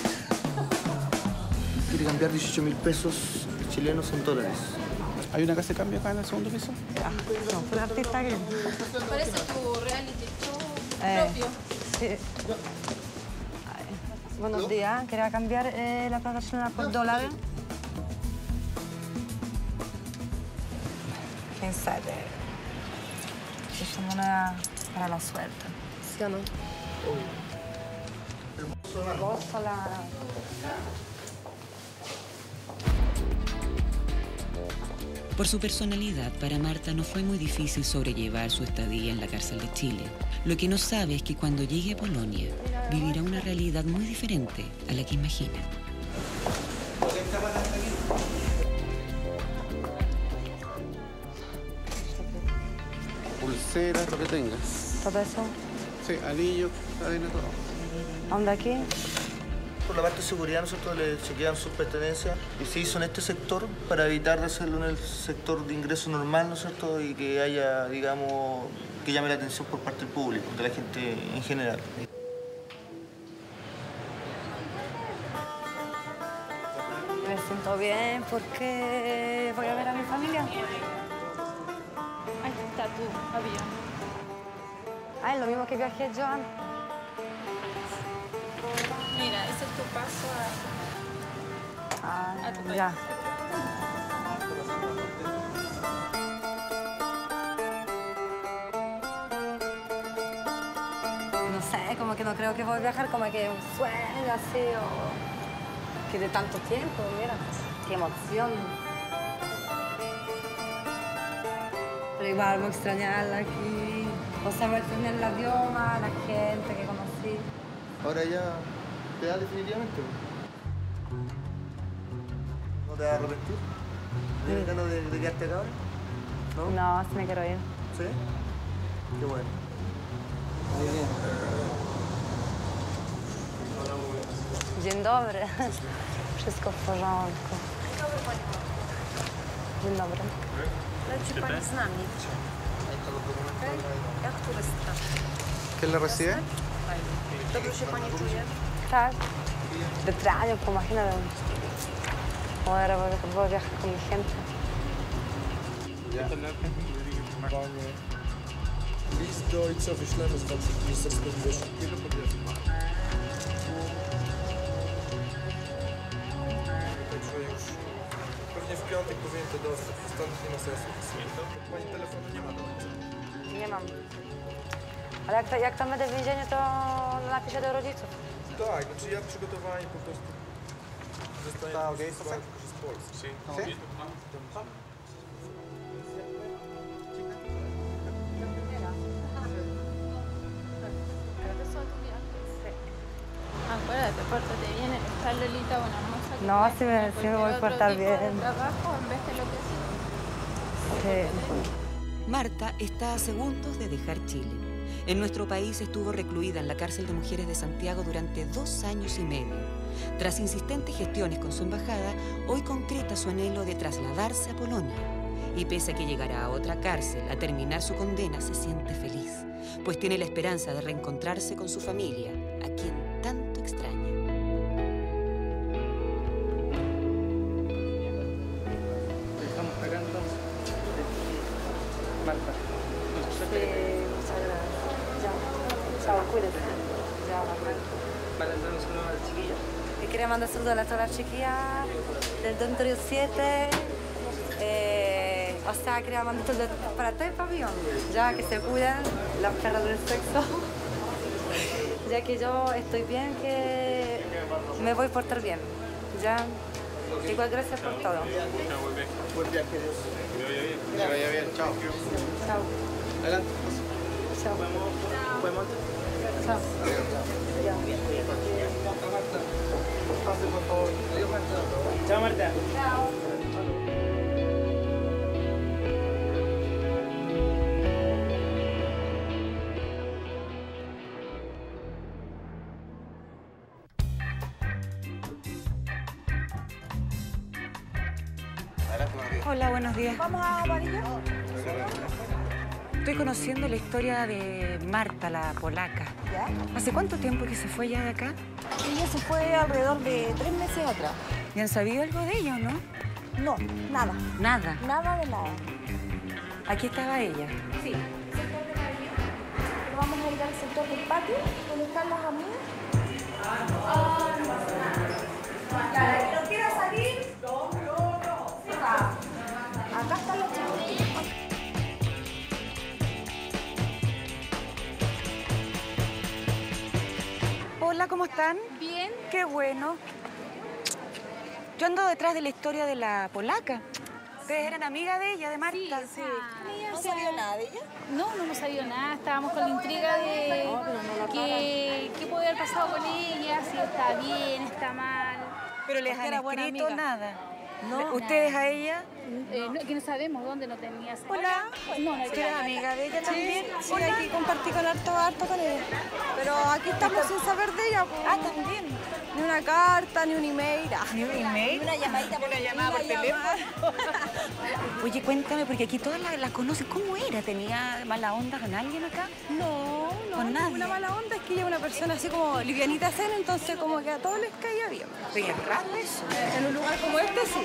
Quiere cambiar 18.000 pesos chilenos en dólares. ¿Hay una casa de cambio acá en el segundo piso? No, fue artista aquí. Parece tu reality show propio. Sí. Ay, buenos días. Quería cambiar la plata chilena por dólares. ¿Quién sabe? Esta moneda para la suerte. ¿Sí o no? El bolso la... Por su personalidad, para Marta no fue muy difícil sobrellevar su estadía en la cárcel de Chile. Lo que no sabe es que cuando llegue a Polonia, vivirá una realidad muy diferente a la que imagina. Pulseras, lo que tengas. ¿Todo eso? Sí, anillos, cadena, todo. ¿Dónde aquí? Por la parte de seguridad, nosotros le chequean sus pertenencias y se hizo en este sector para evitar hacerlo en el sector de ingreso normal, ¿no es cierto? Y que haya, digamos, que llame la atención por parte del público, de la gente en general. Me siento bien porque voy a ver a mi familia. Ahí está tu avión. Ah, es lo mismo que viajé yo antes. Mira, ese es tu paso a tu país. Ya. No sé, como que no creo que voy a viajar, como que un sueño así, o que de tanto tiempo, mira, qué emoción. Pero igual voy a extrañarla aquí, o sea, voy a extrañar el idioma, la gente que conocí. Ahora ya te da definitivamente. ¿No te vas a arrepentir? ¿Tienes ganas de quedarte acá ahora? No, sí me quiero ir. ¿Sí? Qué bueno. Dzień dobry. Wszystko w porządku. Dzień dobry. Leci pani z nami. Okay? Jak turystka. ¿Quién la recibe? Dobrze się pani czuje? Tak. De extraño, pues imagínate. Ahora voy a viajar con mi gente. Listo i co, wyślemy z Ministerstwa Widocznych. Ile podjazd? Także już pewnie w piątek powinien to dostać, stąd nie ma sensu. Pani telefonu nie ma do końca. Nie mam. Ale jak tam będę w więzieniu, to napiszę do rodziców. Tak, znaczy ja przygotowałem po prostu. Zostaję z Polski. Sí. Acuérdate, pórtate bien, está Lolita, bueno, no No, sí me voy a portar bien. Trabajo en vez de lo que Sí. Marta está a segundos de dejar Chile. En nuestro país estuvo recluida en la cárcel de mujeres de Santiago durante 2 años y medio. Tras insistentes gestiones con su embajada, hoy concreta su anhelo de trasladarse a Polonia. Y pese a que llegará a otra cárcel a terminar su condena, se siente feliz, pues tiene la esperanza de reencontrarse con su familia, a quien tanto extraña. Estamos acá entonces. Marta. Muchas gracias. Chao, cuídate. Para entrar un saludo a las chiquillas. Y quería mandar saludos a todas las chiquillas del dormitorio 7. O sea, quería mandar saludos para todo el pabellón, ya que se cuidan las perras del sexo. Ya que yo estoy bien, que me voy a portar bien. Ya. Igual, gracias por todo. Buen viaje, Dios. Que vaya bien. Chao. Chao. Adelante. Chao. ¿Podemos? Chao. Pase, por favor. Adiós, Marta. Chao, Marta. Chao. Hola, buenos días. ¿Vamos a Amarilla? Estoy conociendo la historia de Marta, la polaca. ¿Ya? ¿Hace cuánto tiempo que se fue ya de acá? Ella se fue alrededor de 3 meses atrás. ¿Y han sabido algo de ella o no? No, nada. Nada. Nada de nada. Aquí estaba ella. Sí. Vamos a ir al sector del patio, donde están las amigas. La que no quiera salir. No. Acá están los chicos. Hola, ¿cómo están? Bien. Qué bueno. Yo ando detrás de la historia de la polaca. ¿Ustedes eran amigas de ella, de Marta? Sí. ¿No sabía nada de ella? No hemos sabido nada. Estábamos con la intriga de qué puede haber pasado con ella, si está bien, está mal. Pero les Porque han era buena escrito amiga. nada. No. ¿Ustedes a ella? Que no sabemos dónde no tenía. Hola. No, ¿Tú eres amiga de ella también? Sí, aquí compartí con harto con ella. Pero aquí estamos sin saber de ella. Pues. Ah, también. Ni una carta, ni un email. ¿Ni un email? Ni una llamadita por teléfono. Oye, cuéntame, porque aquí todas la conocen. ¿Cómo era? ¿Tenía mala onda con alguien acá? No, ¿Con nadie? Una mala onda, es que ella es una persona así como livianita zen, entonces como que a todos les caía bien. Pero es raro eso. En un lugar como este, sí.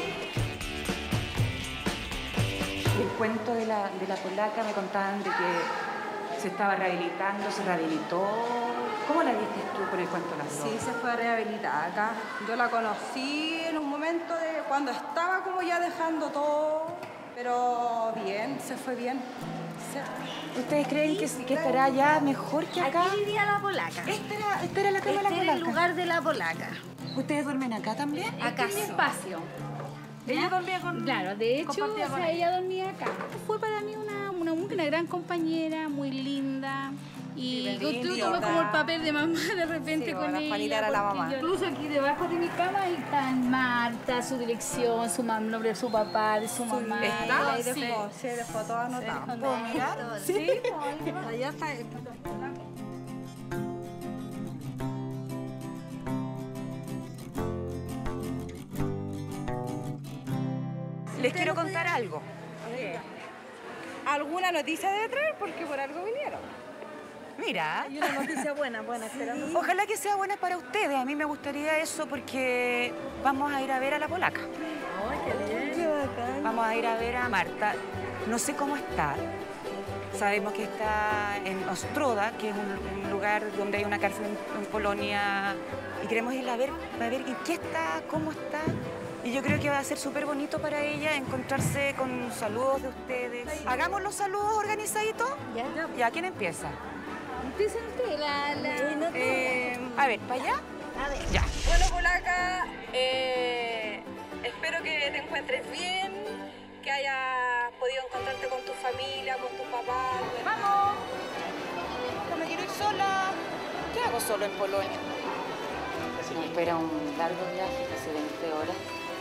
El cuento de la polaca me contaban de que se estaba rehabilitando, se rehabilitó. ¿Cómo la viste tú por el cuento de las dos? Sí, se fue a rehabilitar acá. Yo la conocí en un momento de cuando estaba como ya dejando todo, pero bien, se fue bien. Sí. ¿Ustedes creen que estará ya mejor que acá? Aquí vivía la polaca. Esta era la cama de la Este era polaca. el lugar de la polaca. ¿Ustedes duermen acá también? Acá es mi espacio. Ella dormía con... Claro, de hecho, compartía con ella dormía acá. Fue para mí una gran compañera, muy linda. Y yo tuve como el papel de mamá de repente Sí, con bueno, ella. Juanita era la porque mamá. yo incluso aquí debajo de mi cama ahí están Marta, su dirección, su nombre de su papá, de su mamá. ¿Está? Ahí Sí. dejó todo anotado. Sí. ¿Puedo mirar? Sí. Allá está. Les quiero contar algo. ¿Alguna noticia debe traer? Porque por algo vinieron. Mira. Hay una noticia buena, esperando. Ojalá que sea buena para ustedes. A mí me gustaría eso porque vamos a ir a ver a la polaca. Ay, qué bien. Qué bacán. Vamos a ir a ver a Marta. No sé cómo está. Sabemos que está en Ostroda, que es un lugar donde hay una cárcel en Polonia, y queremos ir a ver en qué está, cómo está. Y yo creo que va a ser súper bonito para ella encontrarse con saludos de ustedes. Hagamos los saludos organizaditos. Ya, ¿quién empieza? Empieza usted, a ver, ¿para allá? A ver. Ya. Bueno, polaca, espero que te encuentres bien, que hayas podido encontrarte con tu familia, con tu papá. ¡Vamos! No me quiero ir sola. ¿Qué hago solo en Polonia? Nos espera un largo viaje, casi 20 horas.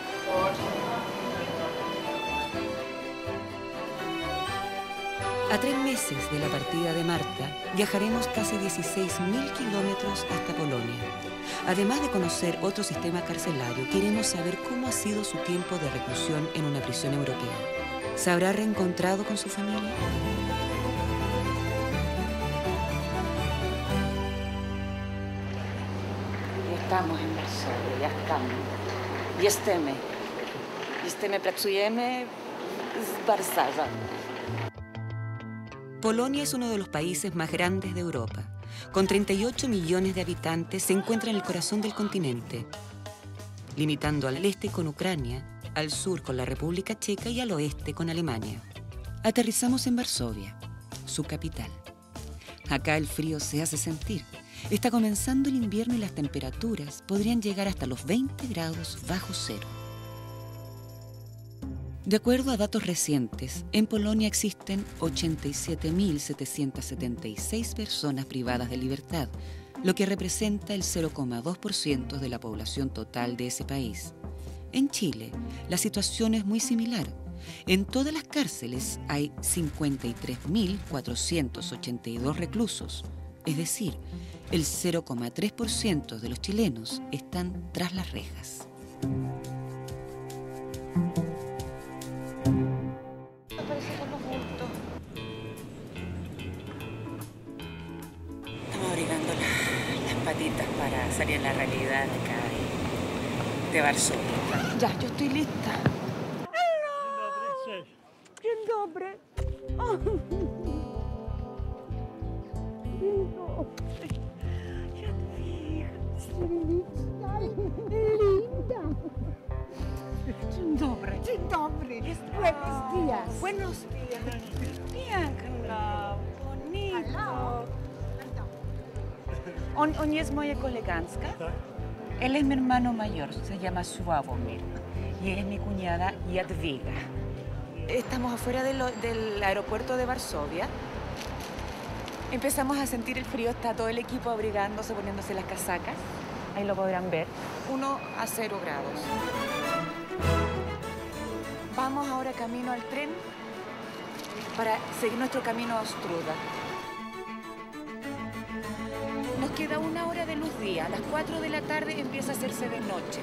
A 3 meses de la partida de Marta, viajaremos casi 16.000 kilómetros hasta Polonia. Además de conocer otro sistema carcelario, queremos saber cómo ha sido su tiempo de reclusión en una prisión europea. ¿Se habrá reencontrado con su familia? Estamos en Varsovia, ya estamos. Jesteśmy, pracujemy z Warszawa. Polonia es uno de los países más grandes de Europa. Con 38 millones de habitantes, se encuentra en el corazón del continente, limitando al este con Ucrania, al sur con la República Checa y al oeste con Alemania. Aterrizamos en Varsovia, su capital. Acá el frío se hace sentir. Está comenzando el invierno y las temperaturas podrían llegar hasta los 20 grados bajo cero. De acuerdo a datos recientes, en Polonia existen 87.776 personas privadas de libertad, lo que representa el 0,2% de la población total de ese país. En Chile, la situación es muy similar. En todas las cárceles hay 53.482 reclusos, es decir, el 0,3% de los chilenos están tras las rejas. Estamos abrigando las patitas para salir a la realidad de acá de Varsovia. Ya, yo estoy lista. Dzień dobry. O. Dzień dobry. Jadwiga. Śliczna. Linda. Dzień dobry. Dzień dobry. Buenos días. Buenos días. Piękna, bonito. On jest moja koleżanka. Él es mi hermano mayor, se llama Sławomir. Y ella es mi cuñada Jadwiga. Estamos afuera del aeropuerto de Varsovia. Empezamos a sentir el frío, está todo el equipo abrigándose, poniéndose las casacas. Ahí lo podrán ver. 1 a 0 grados. Vamos ahora camino al tren para seguir nuestro camino a Ostroda. Nos queda 1 hora de luz día. A las 4 de la tarde empieza a hacerse de noche.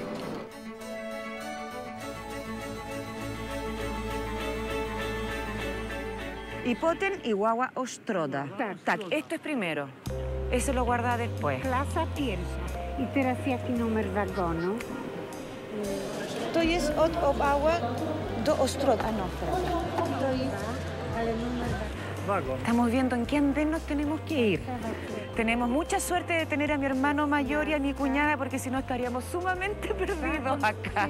Y Potem y Wawa Ostroda. Tak, esto es primero. Eso lo guarda después. Klasa pierwsza. I teraz jaki numer wagonu? To jest od Obawa do Ostroda. No, espera. To jest, ale numer wagonu. Estamos viendo en qué andén nos tenemos que ir. Tenemos mucha suerte de tener a mi hermano mayor y a mi cuñada, porque si no estaríamos sumamente perdidos acá.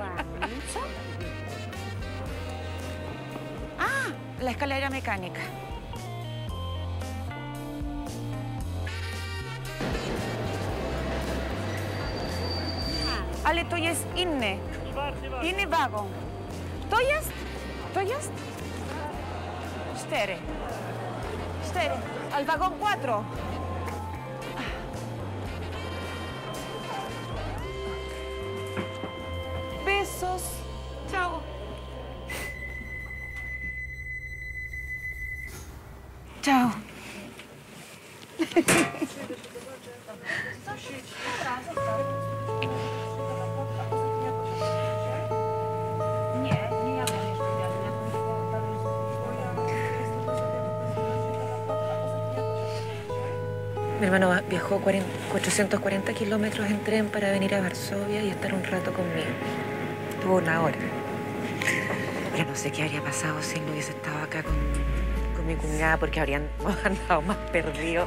Ah, la escalera mecánica. Ale, to jest inny wagon. To jest? 4. Al vagón 4. Besos. Chao. Chao. Mi hermano viajó 440 kilómetros en tren para venir a Varsovia y estar un rato conmigo. Estuvo 1 hora. Ya no sé qué habría pasado si él no hubiese estado acá con mi cuñada porque habrían andado más perdidos.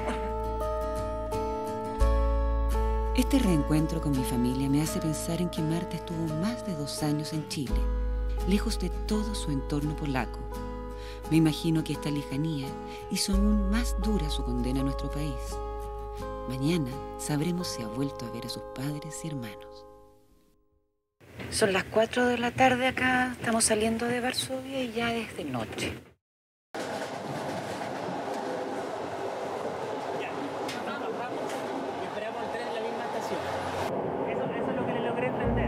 Este reencuentro con mi familia me hace pensar en que Marta estuvo más de 2 años en Chile, lejos de todo su entorno polaco. Me imagino que esta lejanía hizo aún más dura su condena a nuestro país. Mañana sabremos si ha vuelto a ver a sus padres y hermanos. Son las 4 de la tarde acá, estamos saliendo de Varsovia y ya es de noche. Esperamos el tren en la misma estación. Eso es lo que le logré entender.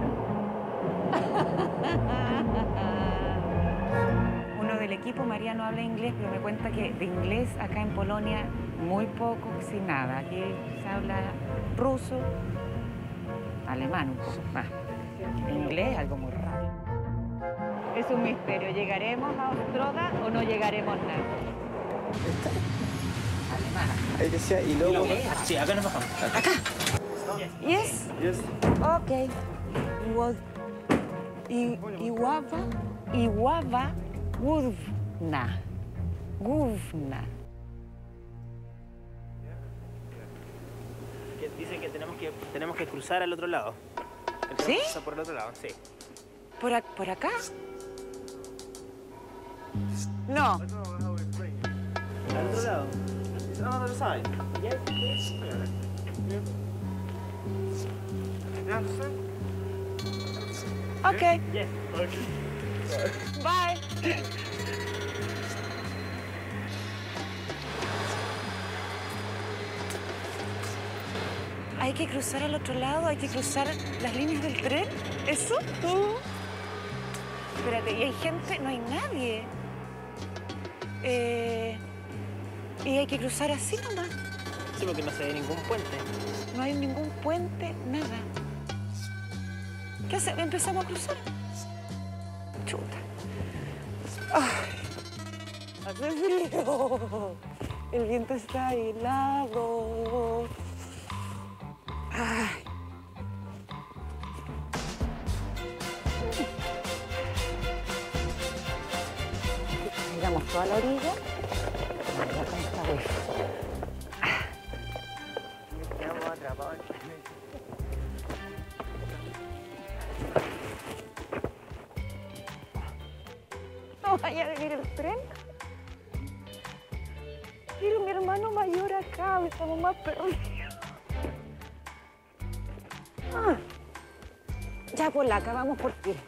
Uno del equipo, Mariano, habla inglés, pero me cuenta que de inglés acá en Polonia muy poco, sin nada. Aquí se habla ruso, alemán un poco más. Inglés, algo muy raro. Es un misterio. ¿Llegaremos a Ostroda o no llegaremos nada? Alemana. Ahí decía, y luego... Sí, acá nos bajamos. ¿Acá? Yes? Yes. Ok. Iława Główna. Główna. Dicen que tenemos que cruzar al otro lado. ¿Sí? Por el otro lado, sí. ¿Por acá? No. Al otro lado. It's on the other side. Yes, please. You understand? Okay. Yes. Bye. Hay que cruzar al otro lado, hay que cruzar las líneas del tren. ¿Eso? Espérate, ¿y hay gente? No hay nadie. Y hay que cruzar así nomás. Sí, porque no se ve ningún puente. No hay ningún puente, nada. ¿Qué hacemos? ¿Empezamos a cruzar? Chuta. Ay, hace frío. El viento está helado. Ay. Miramos toda la orilla. Acá está lejos. Quedamos atrapados. No vaya a venir el tren. Quiero mi hermano mayor acá, estamos más perdidos. Ya, polaca, vamos por ti.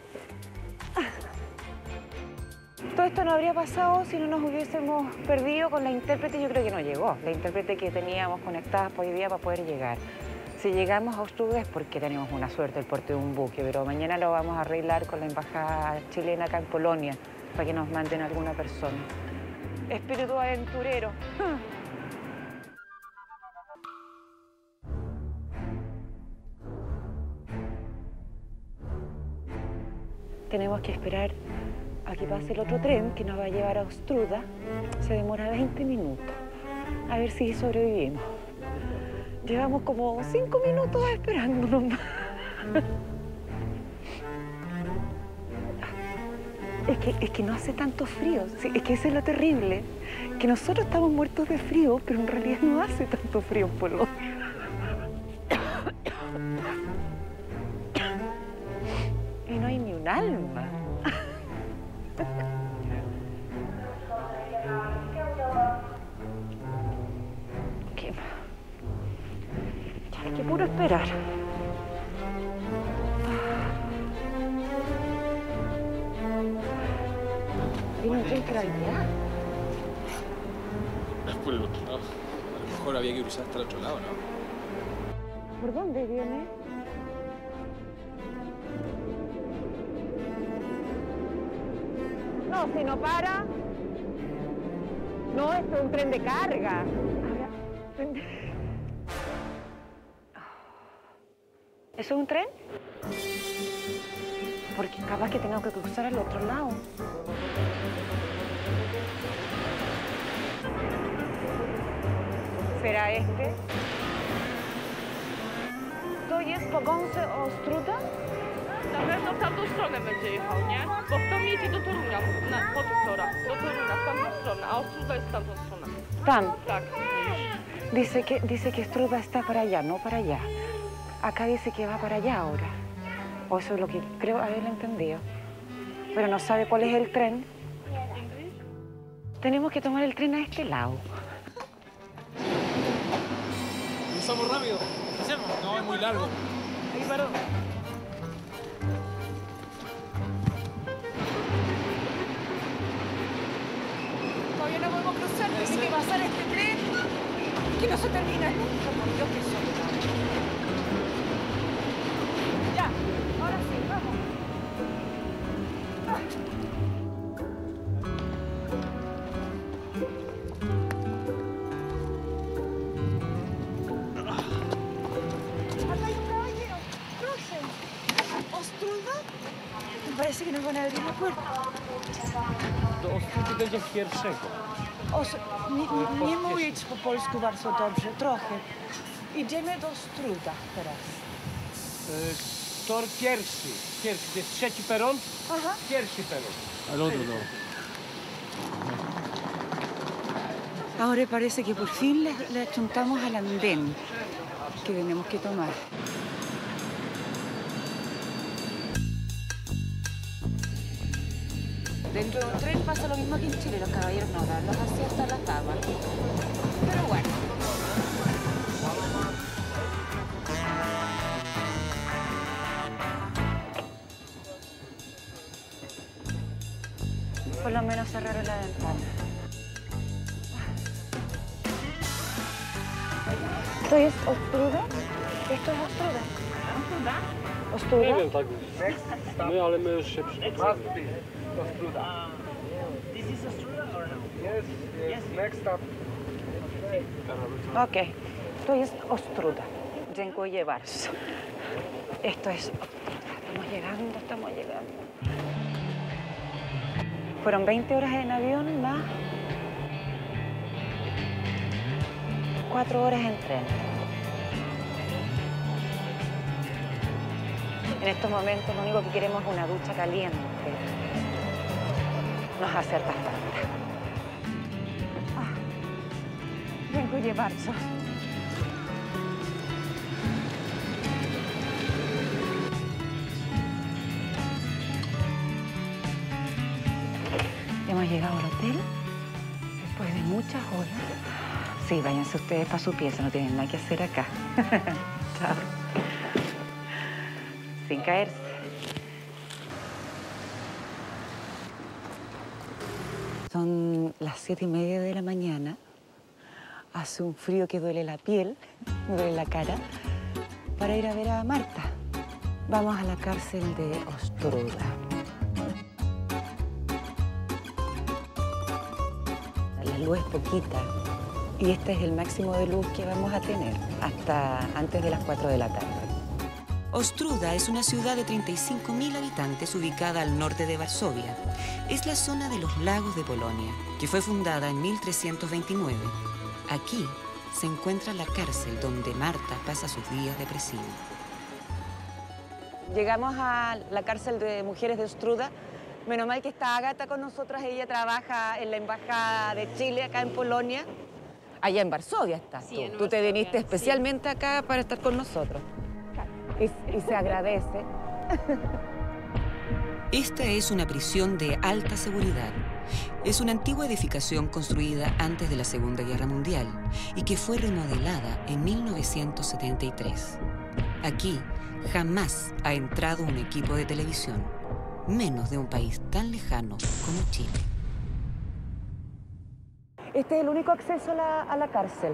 Todo esto no habría pasado si no nos hubiésemos perdido con la intérprete. Yo creo que no llegó. La intérprete que teníamos conectada por hoy día para poder llegar. Si llegamos a Ostruda es porque tenemos una suerte, el porte de un buque, pero mañana lo vamos a arreglar con la embajada chilena acá en Polonia para que nos manden alguna persona. Espíritu aventurero. Tenemos que esperar a que pase el otro tren que nos va a llevar a Ostruda. Se demora 20 minutos. A ver si sobrevivimos. Llevamos como 5 minutos esperándonos. Es que no hace tanto frío. Sí, es que eso es lo terrible. Que nosotros estamos muertos de frío, pero en realidad no hace tanto frío en Polonia. Y no hay ni un alma. ¿Qué? Ya hay que puro esperar. ¿Viene un tren para allá? Es por el otro lado. A lo mejor había que cruzar hasta el otro lado, ¿no? ¿Por dónde viene? No, si no para. No, esto es un tren de carga. ¿Eso es un tren? Porque capaz que tengo que cruzar al otro lado. ¿Será este? ¿To jest Pogońce Ostruda? Na pewno w tamtą stronę będzie jechał, nie? Bo chcą jedzie do Torunia, po tych torach, do Torunia, w tamtą stronę, a Ostruda jest w tamtą stronę. Tam. Tak. Dice que Ostruda está para allá, no para allá. Acá dice que va para allá ahora. O eso es lo que creo haberlo entendido. Pero no sabe cuál es el tren. Tenemos que tomar el tren a este lado. Cruzamos rápido. No, es muy largo. Ahí paró. Todavía no podemos cruzar, tiene que pasar este tren que no se termina nunca, por Dios que soy. Ya, ahora sí, vamos. Acá hay un caballero, crucen. ¿Ostruda? Me parece que nos van a abrir la puerta. Do Ostrudy będzie pierwszego. Nie mówić po polsku bardzo dobrze, trochę. Idziemy do Ostruda teraz. Tor pierwszy. Pierwszy, to jest trzeci peron? Ajá. Pierwszy peron. Al otro no. Ahora parece que por fin le achuntamos al andén que tenemos que tomar. Dentro de un tren pasa lo mismo que en Chile, los caballeros no dan los asientos a las damas. Pero bueno. Por lo menos cerraron la ventana. ¿Esto es Ostruda? ¿Esto es Ostruda? ¿Ostruda? Nie wiem tak. My, ale my już się przygotowymy. This is Ostruda or no? Yes, yes. Next stop. Ok, esto es Ostruda. Dziękuję bardzo. Esto es Ostruda. Estamos llegando. Fueron 20 horas en avión más 4 horas en tren. En estos momentos lo único que queremos es una ducha caliente. Nos hace harta falta. Dziękuję bardzo. Hemos llegado al hotel después de muchas horas. Sí, váyanse ustedes para su pieza, no tienen nada que hacer acá. Chao. Sin caerse. Son las 7:30 de la mañana. Hace un frío que duele la piel, me duele la cara, para ir a ver a Marta. Vamos a la cárcel de Ostruda. La luz es poquita y este es el máximo de luz que vamos a tener hasta antes de las 4 de la tarde. Ostruda es una ciudad de 35.000 habitantes ubicada al norte de Varsovia. Es la zona de los lagos de Polonia, que fue fundada en 1329. Aquí se encuentra la cárcel donde Marta pasa sus días de presidio. Llegamos a la cárcel de mujeres de Ostruda. Menos mal que está Ágata con nosotras. Ella trabaja en la Embajada de Chile acá en Polonia. Allá en Varsovia estás tú. Tú te viniste especialmente acá para estar con nosotros. Y se agradece. Esta es una prisión de alta seguridad. Es una antigua edificación construida antes de la Segunda Guerra Mundial y que fue remodelada en 1973. Aquí jamás ha entrado un equipo de televisión, menos de un país tan lejano como Chile. Este es el único acceso a la cárcel.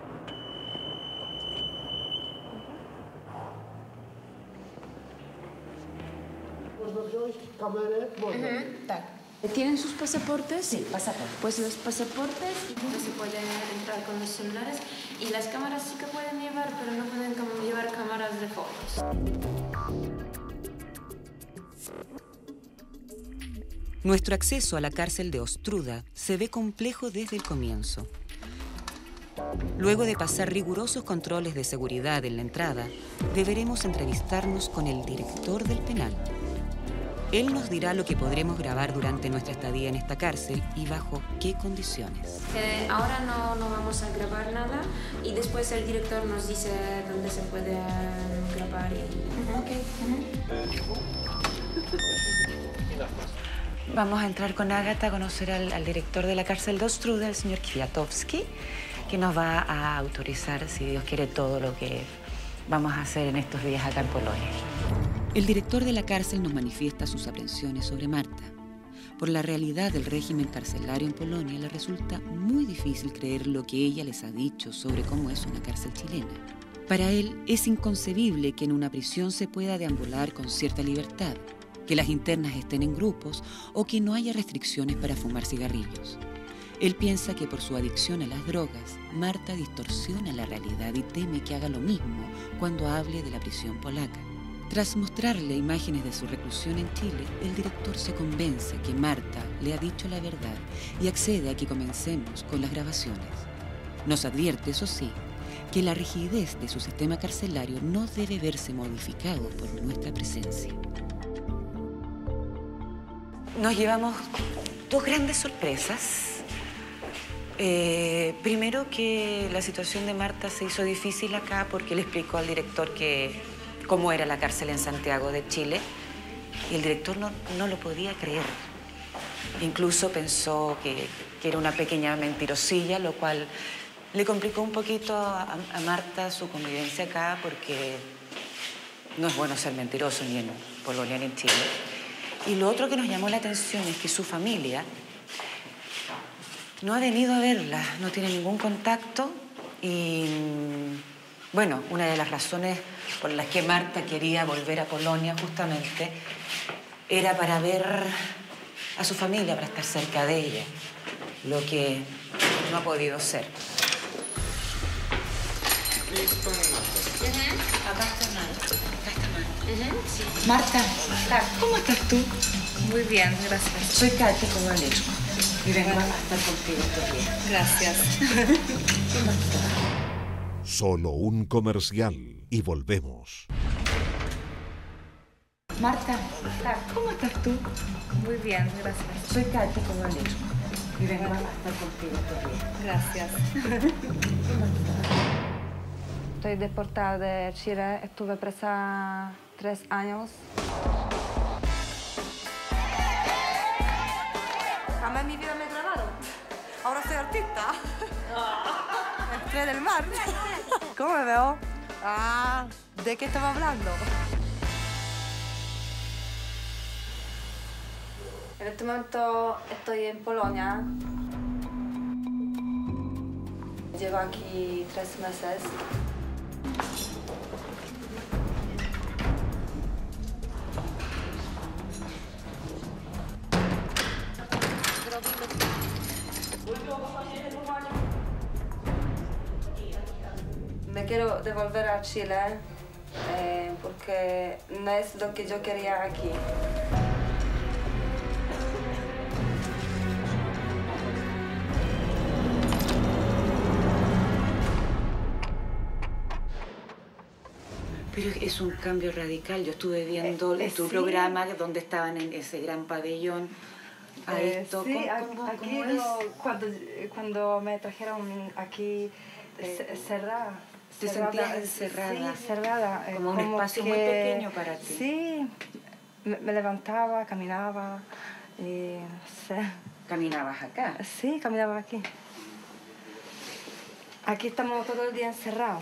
Tak. ¿Tienen sus pasaportes? Sí, pasaportes. Pues los pasaportes no se pueden entrar con los celulares y las cámaras sí que pueden llevar, pero no pueden llevar cámaras de fotos. Nuestro acceso a la cárcel de Ostruda se ve complejo desde el comienzo. Luego de pasar rigurosos controles de seguridad en la entrada, deberemos entrevistarnos con el director del penal. Él nos dirá lo que podremos grabar durante nuestra estadía en esta cárcel y bajo qué condiciones. Ahora no vamos a grabar nada y después el director nos dice dónde se puede grabar. Vamos a entrar con Ágata a conocer al director de la cárcel de Ostruda, el señor Kwiatkowski, que nos va a autorizar, si Dios quiere, todo lo que vamos a hacer en estos días acá en Polonia. El director de la cárcel nos manifiesta sus aprensiones sobre Marta. Por la realidad del régimen carcelario en Polonia, le resulta muy difícil creer lo que ella les ha dicho sobre cómo es una cárcel chilena. Para él, es inconcebible que en una prisión se pueda deambular con cierta libertad, que las internas estén en grupos o que no haya restricciones para fumar cigarrillos. Él piensa que por su adicción a las drogas, Marta distorsiona la realidad y teme que haga lo mismo cuando hable de la prisión polaca. Tras mostrarle imágenes de su reclusión en Chile, el director se convence que Marta le ha dicho la verdad y accede a que comencemos con las grabaciones. Nos advierte, eso sí, que la rigidez de su sistema carcelario no debe verse modificado por nuestra presencia. Nos llevamos dos grandes sorpresas. Primero, que la situación de Marta se hizo difícil acá porque le explicó al director cómo era la cárcel en Santiago de Chile y el director no lo podía creer. Incluso pensó que era una pequeña mentirosilla, lo cual le complicó un poquito a Marta su convivencia acá porque no es bueno ser mentiroso ni en Polonia ni en Chile. Y lo otro que nos llamó la atención es que su familia no ha venido a verla, no tiene ningún contacto y, bueno, una de las razones por las que Marta quería volver a Polonia justamente era para ver a su familia, para estar cerca de ella, lo que no ha podido ser. Acá está Marta. Marta, ¿cómo estás tú? Muy bien, gracias. Soy Katy Kowalewska y vengo a estar contigo estos días. Gracias. Solo un comercial y volvemos. Marta, ¿cómo estás tú? Muy bien, gracias. Soy Katy Kowalewska y vengo a estar contigo estos días. Gracias. Estoy deportada de Chile, estuve presa 3 años. Jamás en mi vida me grabaron. Ahora soy artista. Estrella del mar. ¿Cómo me veo? ¿De qué estaba hablando? En este momento estoy en Polonia. Llevo aquí 3 meses. Me quiero devolver a Chile porque no es lo que yo quería aquí. Pero es un cambio radical. Yo estuve viendo tu programa donde estaban en ese gran pabellón. A esto, sí, ¿cómo es? Cuando me trajeron aquí cerrada. ¿Te sentías encerrada? Sí, cerrada. Como un espacio muy pequeño para ti. Sí, me levantaba, caminaba, y no sé. ¿Caminabas acá? Sí, caminaba aquí. Aquí estamos todo el día encerrados.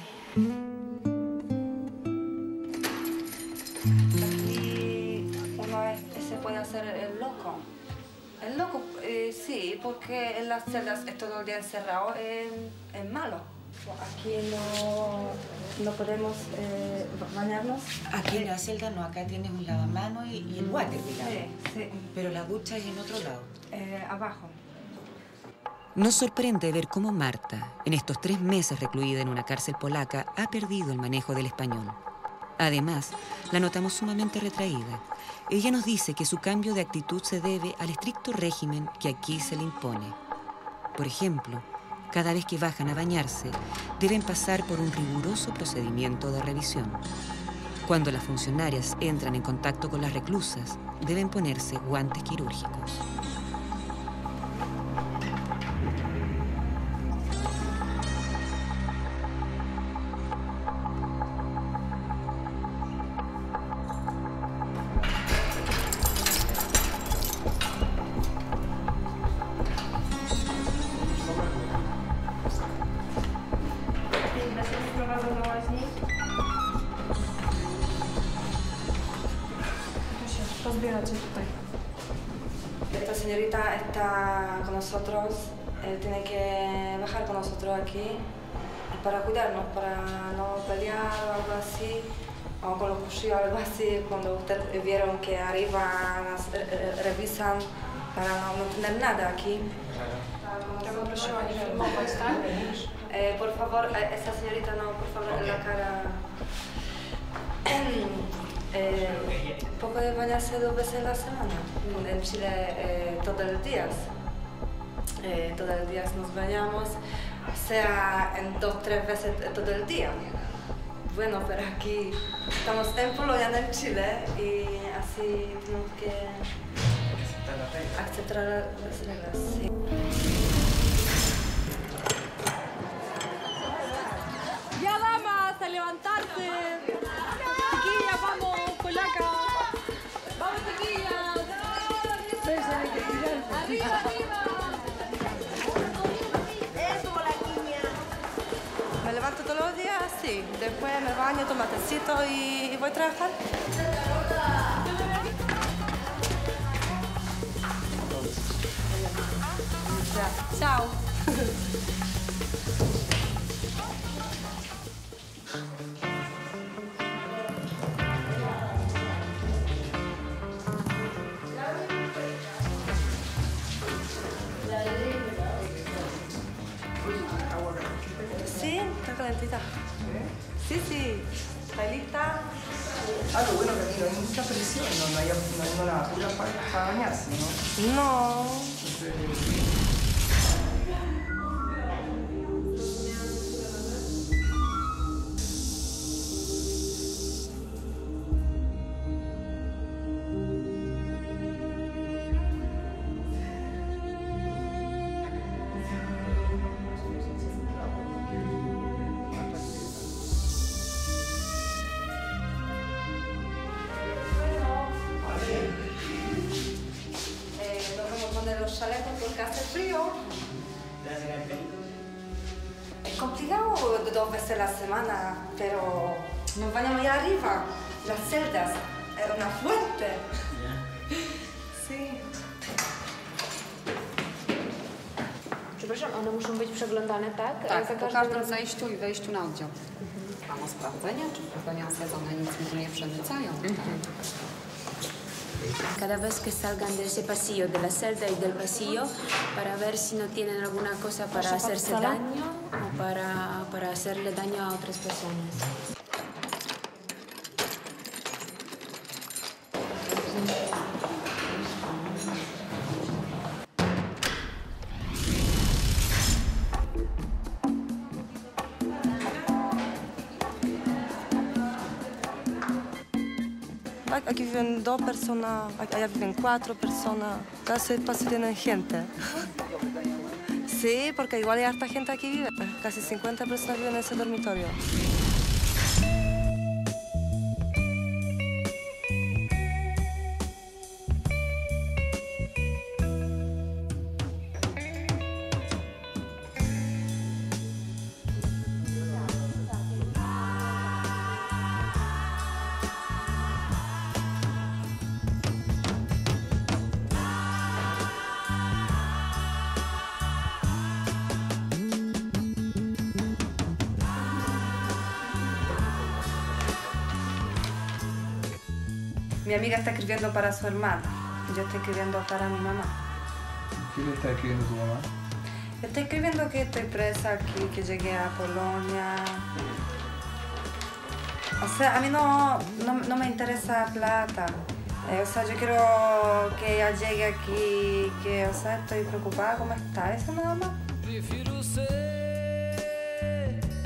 Aquí uno se puede hacer el loco. El loco, sí, porque en las celdas es todo el día encerrado, es malo. Aquí no podemos bañarnos. Aquí en la celda no, acá tienes un lavamanos y el water, digamos. Sí. Pero la ducha es en otro lado. Abajo. Nos sorprende ver cómo Marta, en estos 3 meses recluida en una cárcel polaca, ha perdido el manejo del español. Además, la notamos sumamente retraída. Ella nos dice que su cambio de actitud se debe al estricto régimen que aquí se le impone. Por ejemplo, Cada vez que bajan a bañarse, deben pasar por un riguroso procedimiento de revisión. Cuando las funcionarias entran en contacto con las reclusas, deben ponerse guantes quirúrgicos. Esta señorita está con nosotros, tiene que bajar con nosotros aquí para cuidarnos, para no pelear o algo así, o con los cuchillos o algo así, cuando ustedes vieron que arriba las revisan para no tener nada aquí. Por favor, esa señorita no, por favor, en la cara. Poco de bañarse 2 veces a la semana. En Chile todos los días. Todos los días nos bañamos, o sea, en 2 o 3 veces todo el día. Bueno, pero aquí estamos en Polonia, no en Chile, y así tenemos que aceptar las reglas. Sí. Ya, damas, a levantarse. Chiquillas, vamos, polaca. Vamos, chiquillas. Arriba, arriba. Eso, Bolaquiña. Me levanto todos los días, sí. Después me baño, tomo tecito y voy a trabajar. Ya. Chao. Sí, está calentita. Sí, sí. ¿Está lista? Ah, lo bueno que aquí no hay mucha presión, no hay una apura para bañarse, ¿no? No. Los chalecos porque hace frío. Es complicado 2 veces a la semana, pero nos bañamos allá arriba, las celdas, es una fuente. Sí. Przepraszam, one muszą być przeglądane, tak? Tak, Za po każdym każdym razem. zejściu i wejściu na oddział. Mamy sprawdzenia, czy popełniają osadzone nic mi nie przemycają. Cada vez que salgan de ese pasillo, de la celda y del pasillo, para ver si no tienen alguna cosa para hacerse daño o para hacerle daño a otras personas. Aquí viven 2 personas, allá viven 4 personas, casi paso tienen gente. Sí, porque igual hay harta gente aquí vive, casi 50 personas viven en ese dormitorio. Mi amiga está escribiendo para su hermana. Yo estoy escribiendo para mi mamá. ¿Qué le está escribiendo tu mamá? Estoy escribiendo que estoy presa aquí, que llegué a Polonia. O sea, a mí no me interesa plata. O sea, yo quiero que ella llegue aquí, que, o sea, estoy preocupada cómo está. Eso nada más.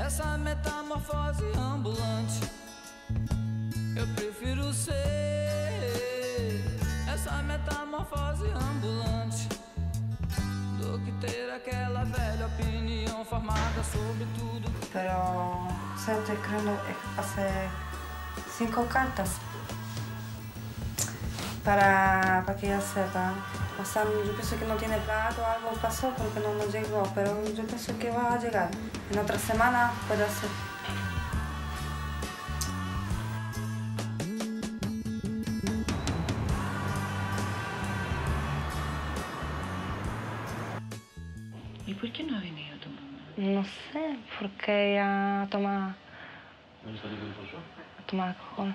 Essa metamorfose ambulante, eu prefiro ser essa metamorfose ambulante do que ter aquela velha opinião formada sobre tudo. Pero se estoy escribiendo hace 5 cartas para que ella sepa. O sea, yo pienso que no tiene plato o algo pasó porque no llegó, pero yo pienso que va a llegar. En otra semana puede ser. ¿Y por qué no ha venido tu mamá? No sé, porque ella toma alcohol.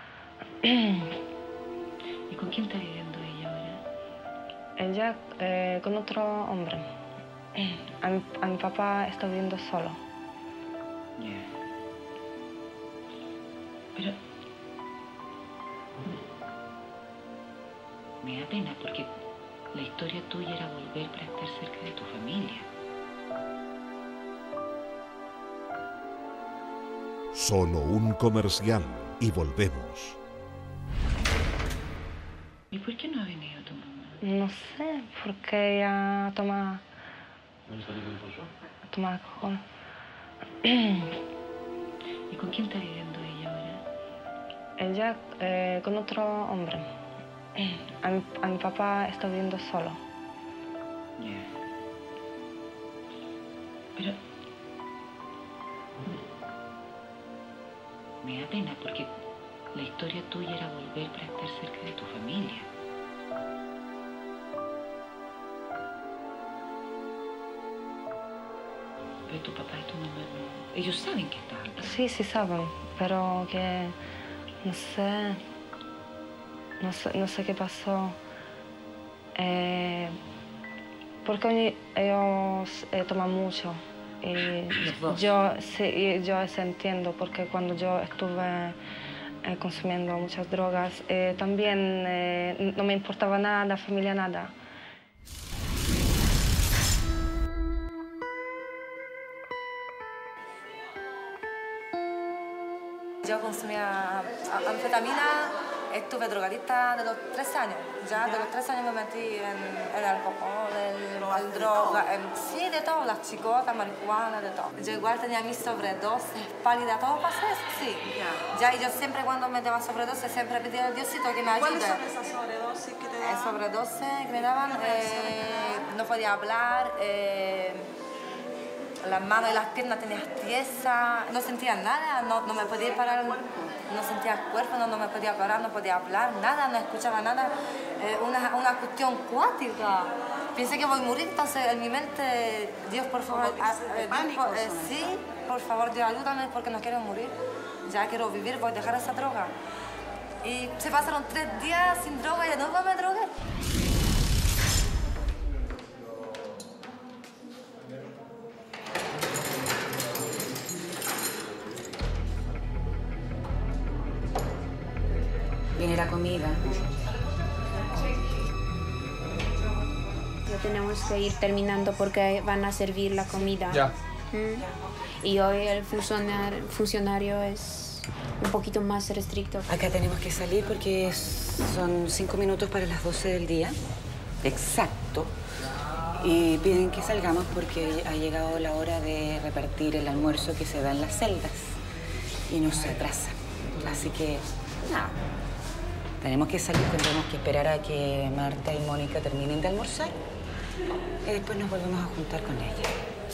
¿Y con quién está viviendo ella ahora? Ella con otro hombre. A mi papá está viviendo solo. Ya. Pero me da pena porque la historia tuya era volver para estar cerca de tu familia. Solo un comercial y volvemos. ¿Y por qué no ha venido tu mamá? No sé, porque ella toma alcohol. ¿Y con quién está viviendo ella ahora? Ella con otro hombre. A mi papá está viviendo solo. Ya. Pero me da pena porque la historia tuya era volver para estar cerca de tu familia. Pero tu papá y tu mamá no... Ellos saben que estás acá. Sí, sí saben, pero que no sé qué pasó. Porque ellos toman mucho. Y yo eso entiendo, porque cuando yo estuve consumiendo muchas drogas, también no me importaba nada, la familia nada. Yo consumía anfetamina, estuve drogadicta de los 3 años. Ya de los 3 años me metí en el alcohol, en droga, sí, de todo, las chicotas, marihuana, de todo. Yo igual tenía mis sobredosis, pálida, todo pasé, sí. Ya, y yo siempre cuando me daba sobredosis, siempre pedía al Diosito que me ayude. ¿Cuáles son esas sobredosis que te daban? Sobredosis que me daban, no podía hablar, las manos y las piernas tenían tiesas, no sentía nada, no me podía parar, no sentía el cuerpo, no me podía parar, no podía hablar, nada, no escuchaba nada, una cuestión cuática. Pensé que voy a morir, entonces en mi mente, Dios, por favor, sí, por favor, Dios, ayúdame porque no quiero morir, ya quiero vivir, voy a dejar esa droga. Y se pasaron 3 días sin droga y de nuevo me drogué. Viene la comida. Ya tenemos que ir terminando porque van a servir la comida. Ya. Y hoy el funcionario es un poquito más restricto. Acá tenemos que salir porque son 5 minutos para las 12 del día. Exacto. Y piden que salgamos porque ha llegado la hora de repartir el almuerzo que se da en las celdas. Y nos atrasa. Así que, nada. Tenemos que salir, tendremos que esperar a que Marta y Mónica terminen de almorzar y después nos volvemos a juntar con ella.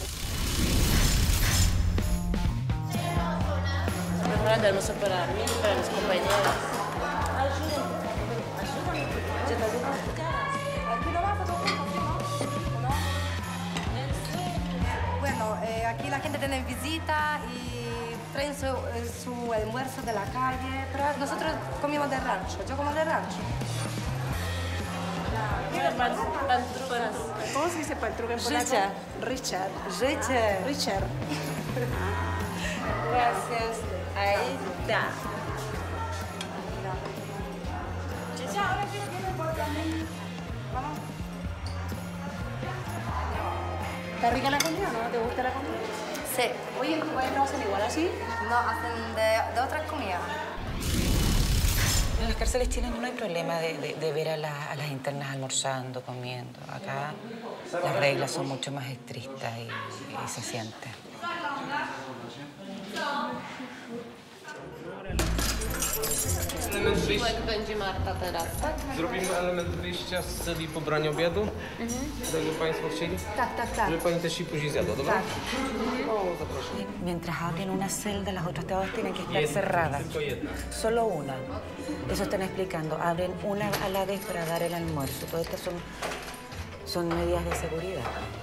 Preparando almuerzo para mí, para mis compañeras. Bueno, aquí la gente tiene visita y traen su almuerzo de la calle, pero nosotros comemos de rancho, yo como de rancho. Pantrugas. ¿Cómo se dice pantruga en polaco? Richard. Richard. Richard. Gracias. Ahí está. ¿Está rica la comida, no? ¿Te gusta la comida? Sí. Oye, ¿en tu país no hacen igual así? No, hacen de otras comidas. En las cárceles chilenas no hay problema de ver a las internas almorzando, comiendo. Acá las reglas son mucho más estrictas y se siente. Element wyjścia. Jak będzie Marta teraz, tak? Zrobimy element wyjścia z celi pobrania obiadu. Tego Państwo chcieli? Tak, tak, tak. Żeby Pani też i później zjadła, dobra? Tak. O, zapraszam. Mientras abren una celda, las otras todas tienen que estar cerradas. Tylko jedna. Solo una. Eso están explicando. Abren una a la vez para dar el almuerzo. Todas estas son medidas de seguridad.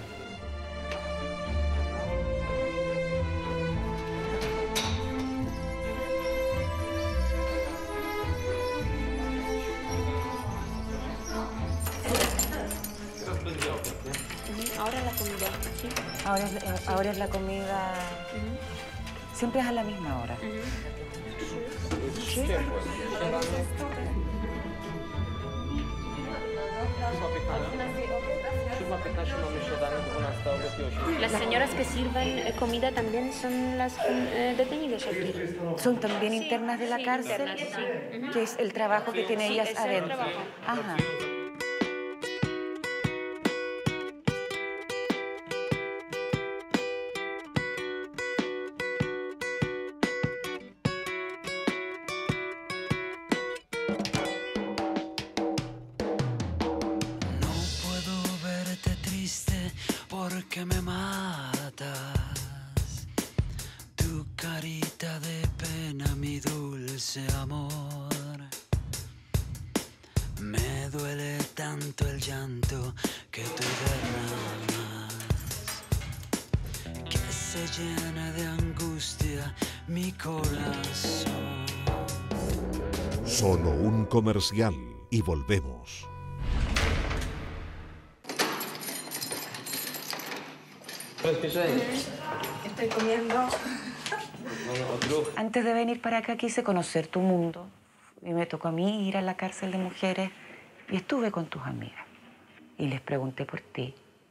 Ahora la comida, ¿sí? Ahora es la comida... Siempre es a la misma hora. ¿Sí? Las señoras que sirvan comida también son las detenidas aquí. Son también internas de la sí, cárcel, internas, sí. que es el trabajo que tienen ellas ese es el adentro. trabajo. Ajá. Porque me matas, tu carita de pena, mi dulce amor. Me duele tanto el llanto que tú derramas, que se llena de angustia mi corazón. Solo un comercial y volvemos. Estoy comiendo. Antes de venir para acá quise conocer tu mundo y me tocó a mí ir a la cárcel de mujeres y estuve con tus amigas y les pregunté por ti.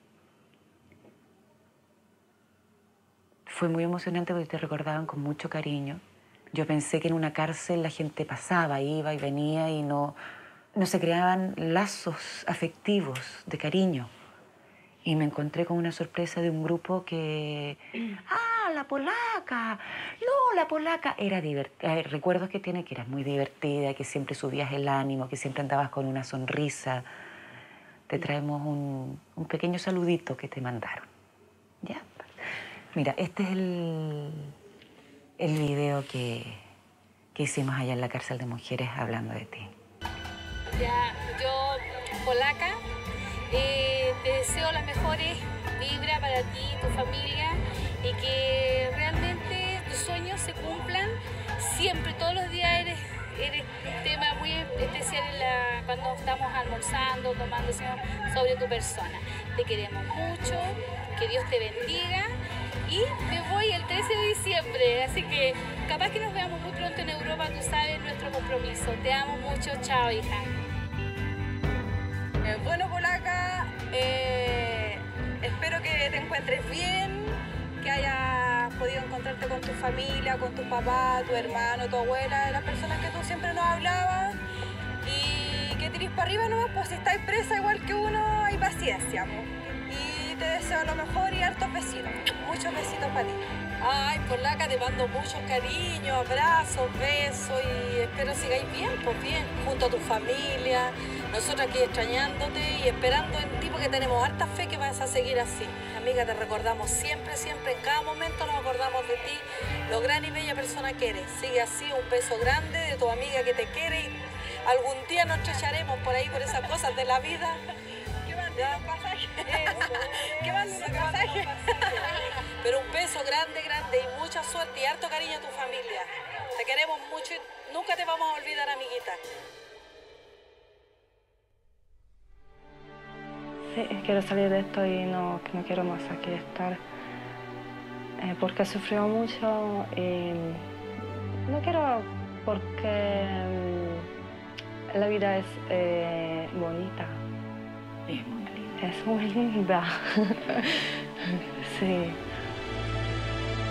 Fue muy emocionante porque te recordaban con mucho cariño. Yo pensé que en una cárcel la gente pasaba, iba y venía y no se creaban lazos afectivos de cariño. Y me encontré con una sorpresa de un grupo que... ¡Ah, la polaca! ¡No, la polaca! Era divertida. Recuerdos que tiene que eras muy divertida, que siempre subías el ánimo, que siempre andabas con una sonrisa. Te traemos un pequeño saludito que te mandaron. ¿Ya? Mira, este es el video que hicimos allá en la cárcel de mujeres hablando de ti. Ya, yo, polaca, te deseo las mejores vibras para ti y tu familia y que realmente tus sueños se cumplan siempre, todos los días eres un tema muy especial cuando estamos almorzando, tomando sobre tu persona. Te queremos mucho, que Dios te bendiga y me voy el 13 de diciembre, así que capaz que nos veamos muy pronto en Europa, tú sabes nuestro compromiso. Te amo mucho, chao hija. Bueno, polaca, espero que te encuentres bien, que hayas podido encontrarte con tu familia, con tu papá, tu hermano, tu abuela, las personas que tú siempre nos hablabas y que tirís para arriba nomás, pues si estáis presa igual que uno, hay paciencia, pues. Y te deseo lo mejor y hartos besitos, muchos besitos para ti. Ay, polaca, te mando muchos cariños, abrazos, besos y espero sigáis bien, pues bien, junto a tu familia. Nosotros aquí extrañándote y esperando en ti porque tenemos harta fe que vas a seguir así. Amiga, te recordamos siempre, siempre, en cada momento nos acordamos de ti, lo gran y bella persona que eres. Sigue así, un beso grande de tu amiga que te quiere y algún día nos estrecharemos por ahí, por esas cosas de la vida. ¿Qué van los pasajes? ¿Qué van los pasajes? Pero un beso grande, grande y mucha suerte y harto cariño a tu familia. Te queremos mucho y nunca te vamos a olvidar, amiguita. Sí, quiero salir de esto y no quiero más aquí estar. Porque he sufrido mucho y no quiero porque la vida es bonita. Es muy linda. Sí.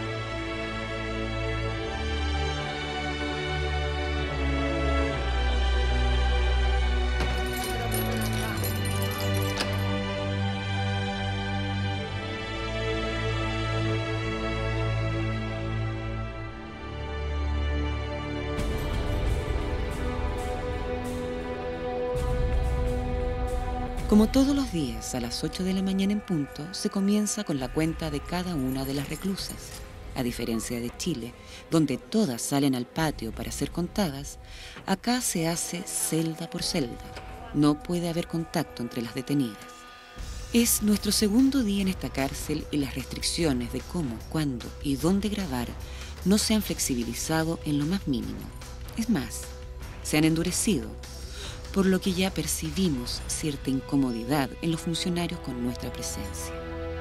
Como todos los días, a las 8 de la mañana en punto, se comienza con la cuenta de cada una de las reclusas. A diferencia de Chile, donde todas salen al patio para ser contadas, acá se hace celda por celda. No puede haber contacto entre las detenidas. Es nuestro segundo día en esta cárcel y las restricciones de cómo, cuándo y dónde grabar no se han flexibilizado en lo más mínimo. Es más, se han endurecido, por lo que ya percibimos cierta incomodidad en los funcionarios con nuestra presencia.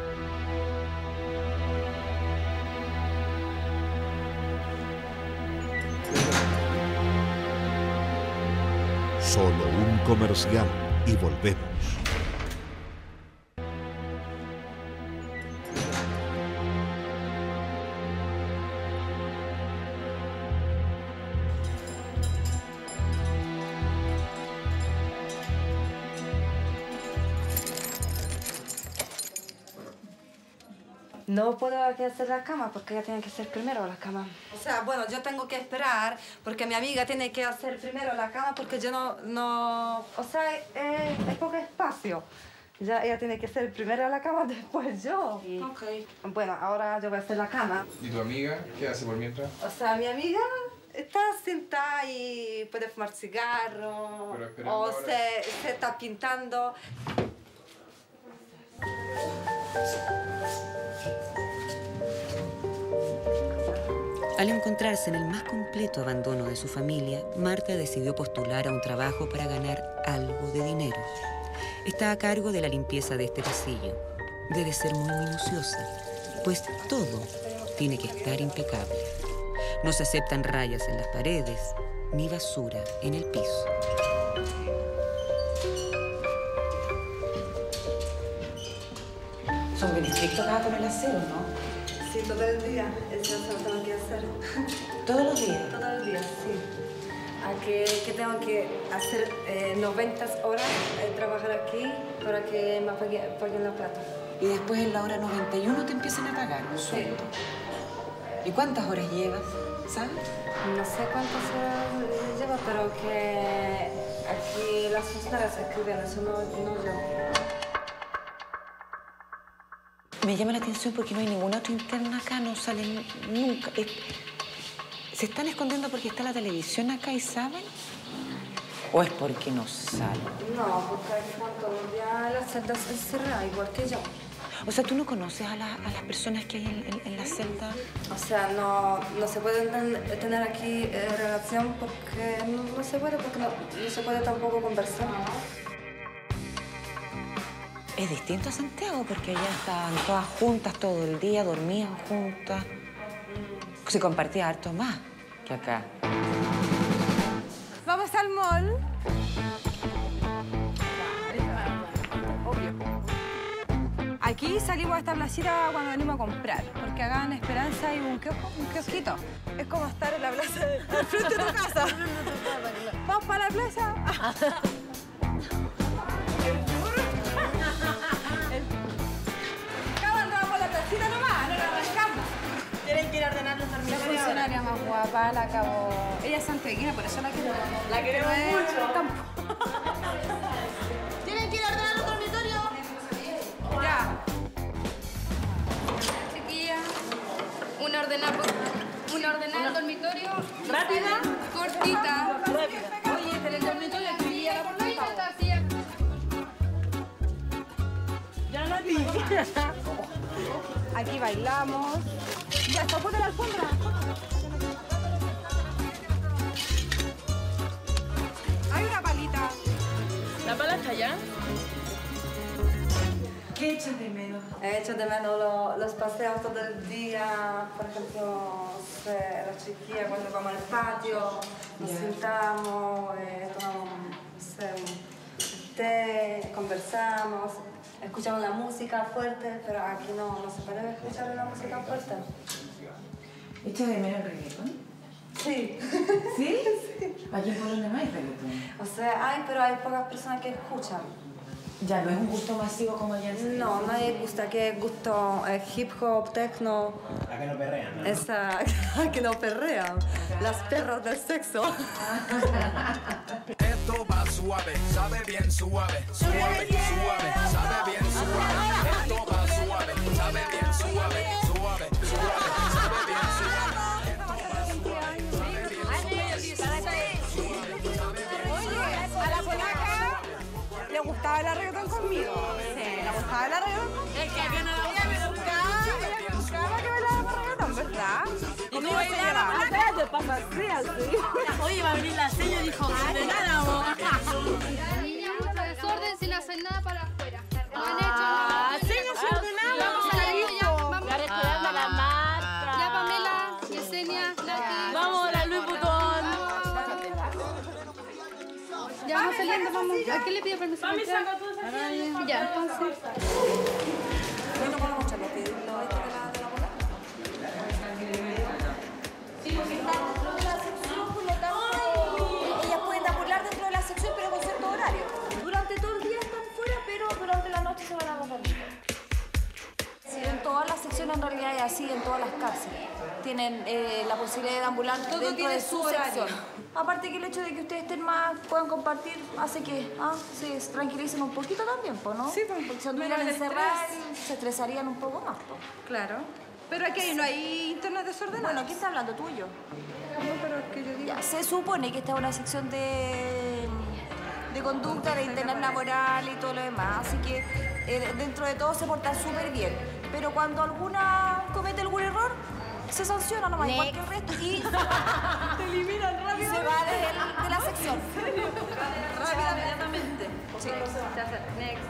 Solo un comercial y volvemos. No puedo aquí hacer la cama porque ella tiene que hacer primero la cama. O sea, bueno, yo tengo que esperar porque mi amiga tiene que hacer primero la cama porque yo no... O sea, es poco espacio. Ya ella tiene que hacer primero la cama, después yo. Ok. Bueno, ahora yo voy a hacer la cama. ¿Y tu amiga qué hace por mientras? O sea, mi amiga está sentada y puede fumar cigarro. O se está pintando. Al encontrarse en el más completo abandono de su familia, Marta decidió postular a un trabajo para ganar algo de dinero. Está a cargo de la limpieza de este pasillo. Debe ser muy minuciosa, pues todo tiene que estar impecable. No se aceptan rayas en las paredes ni basura en el piso. Son bien estrictos acá con el aseo, ¿no? Sí, todo el día. Eso lo tengo que hacer. ¿Todos los días? Todos los días, sí. Que tengo que hacer 90 horas trabajar aquí para que me paguen la plata. Y después en la hora 91 te empiezan a pagar un sueldo. ¿Y cuántas horas llevas? ¿Sabes? No sé cuántas horas llevo, pero que aquí las funcionarias escriben eso, no yo. Me llama la atención porque no hay ninguna otra interna acá, no salen nunca. ¿Se están escondiendo porque está la televisión acá y saben? ¿O es porque no salen? No, porque aquí están todos los días las celdas encerradas, igual que yo. O sea, ¿tú no conoces a las personas que hay en la celda? O sea, no se puede tener aquí relación porque no se puede, porque no se puede tampoco conversar. Es distinto a Santiago porque allá estaban todas juntas todo el día, dormían juntas. Se compartía harto más que acá. Vamos al mall. Aquí salimos a esta placita cuando venimos a comprar, porque acá en Esperanza hay un kiosquito. Es como estar en la plaza al frente de tu casa. ¿Vamos para la plaza? Placita nomás, no la arrancamos. Tienen que ir a ordenar los dormitorios. La funcionaria más guapa la acabó. Ella es santiaguina, por eso la quiero. La queremos mucho. Tampoco. Tienen que ir a ordenar los dormitorios. Ya. Chiquilla, una ordenada el dormitorio. ¿Rápida? Cortita. Rápida. Oye, en el dormitorio escribía por la Ya no vi. Aquí bailamos. Ya está, ponte la alfombra. Hay una palita. ¿La pala está allá? ¿Qué echas de menos? He hecho de menos los paseos todo el día. Por ejemplo, la chiquilla cuando vamos al patio, nos sentamos, tomamos un té, conversamos. Escuchamos la música fuerte, pero aquí no se puede escuchar la música fuerte. ¿Echas de menos el reggaetón? Sí. ¿Sí? Sí. Aquí en Polonia no hay reggaetón. O sea, pero hay pocas personas que escuchan. Ya, ¿no es un gusto masivo como allá en Santiago? No, nadie gusta, que es gusto hip hop, techno. Acá no perrean, ¿no? Aquí no perrean. Las perras del sexo. Esto Esto va suave, sabe bien suave, suave, suave, sabe bien suave. Esto va suave, sabe bien suave, suave, suave, sabe bien suave. A la polaca le gustaba el reggaetón conmigo. Sí, le gustaba el reggaetón. Es que acá no la buscaba que bailara reggaetón, ¿verdad? ¿Y cómo bailaba? Te pasa así. Oye, va a venir la señora y dijo, de nada, vos. Mucho desorden sin hacer nada para afuera. Lo han hecho. Señor, se ordenaba. Vamos a la ya, vamos. Ahora esperando a la Marta. Ya, Pamela, Yesenia, Nati. Vamos a la Louis Vuitton. Ya vamos saliendo, vamos. ¿A quién le pido permiso? Mami, saca tú esa Ya, entonces. Bueno, ¿puedo mostrarlo? ¿Lo de la bola? Sí, porque está dentro de la sección, por lo tanto, ellas pueden deambular dentro de la sección, pero con cierto horario. Durante todo el día están fuera, pero durante la noche se van a dormir. Sí, en todas las secciones en realidad es así, en todas las cárceles. Tienen la posibilidad de deambular dentro de su sección. Aparte que el hecho de que ustedes estén más, puedan compartir, hace que se tranquilicen un poquito también, ¿no? Sí, porque si anduvieran encerradas, se estresarían un poco más, ¿no? Claro. Pero aquí no hay internet desordenado. Bueno, ¿quién está hablando? ¿Tuyo? No, pero es que yo digo... Ya, se supone que esta es una sección de conducta, de internet laboral y todo lo demás, así que dentro de todo se portan súper bien. Pero cuando alguna comete algún error, se sanciona nomás, igual que el resto, y te eliminan rápido. Y se va de la sección. Rápidamente. Sí. Next.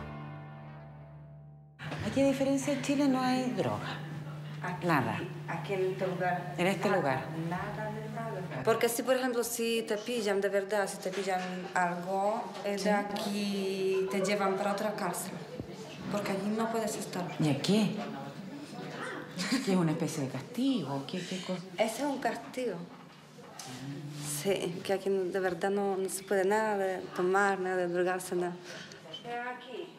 Aquí, a diferencia de Chile, no hay droga. Nada. Aquí en este lugar. En este lugar. Nada de nada. Porque si, por ejemplo, si te pillan de verdad, si te pillan algo, de aquí te llevan para otra cárcel. Porque allí no puedes estar. ¿Y aquí? ¿Qué es una especie de castigo? ¿Qué cosa? Ese es un castigo. Sí, que aquí de verdad no se puede nada de tomar, nada de drogarse, nada. Aquí.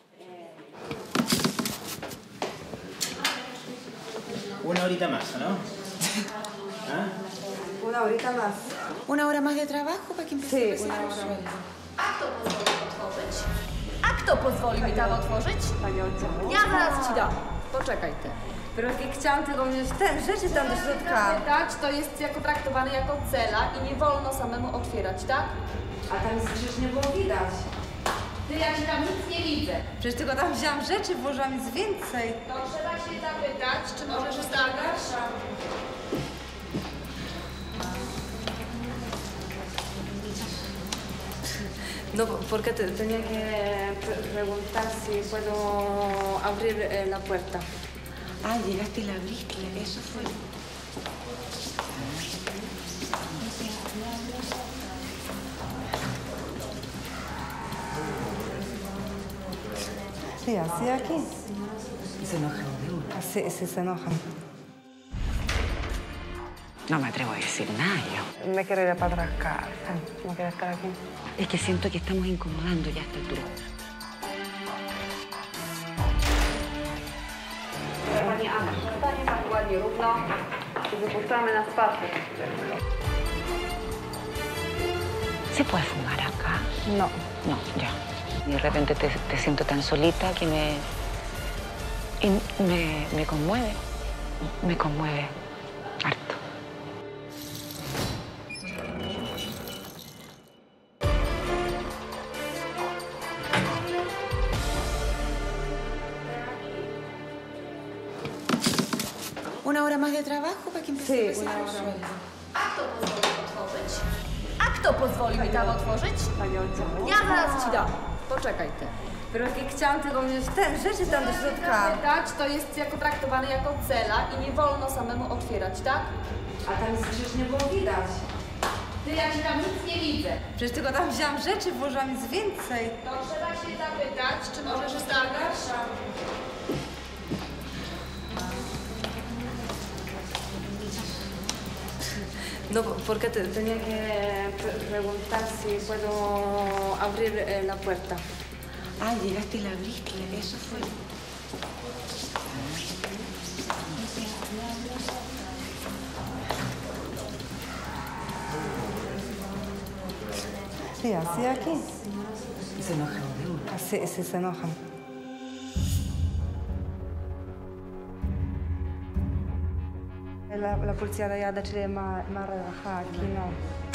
Una horita más, ¿no? ¿Ah? Una horita más. ¿Una hora más de trabajo para que empiece? Sí, una hora más. Kto pozwoli mi tam otworzyć? Ja zaraz ci dam. Poczekaj ty. Pero es que chciałam tylko wziąć te rzeczy tam do środka. Zapytać, to jest jako traktowane jako cela i nie wolno samemu otwierać, tak? A tam nic przecież nie było widać. Ty, ja ci tam nic nie widzę. Przecież tylko tam wzięłam rzeczy, włożyłam nic więcej. To trzeba się zapytać, czy możesz wstawiać? No, porque tenía que preguntar si puedo abrir la puerta. Ah, llegaste y la abriste, eso fue. Sí, así aquí. Y se enojan de uno. Sí, sí, se enojan. No me atrevo a decir nada yo. Me quiero ir para atrás casa, no quiero estar aquí. Es que siento que estamos incomodando ya a esta altura. Pani Anna, stanie pani ładnie równo i wypuszczamy na spacer. ¿Se puede fumar acá? No. No, ya. Y de repente te siento tan solita que me conmueve. Me conmueve harto. ¿Una hora más de trabajo para que empiece? Sí, una hora A kto pozwoli mi tam otworzyć? Ja zaraz ci dam. Poczekaj ty. Pero es que chciałam tylko wziąć te rzeczy tam do środka. Zapytać, to jest jako traktowane jako cela i nie wolno samemu otwierać, tak? A tam nic przecież nie było widać. Ty, ja ci tam nic nie widzę. Przecież tylko tam wzięłam rzeczy, włożyłam nic więcej. To trzeba się zapytać, czy możesz wstawiać? No, porque tenía que preguntar si puedo abrir la puerta. Ah, llegaste y la abriste, eso fue. Sí, así aquí. Y se enojan de uno. Sí, sí, se enojan. La policía de allá de Chile es más relajada, aquí no.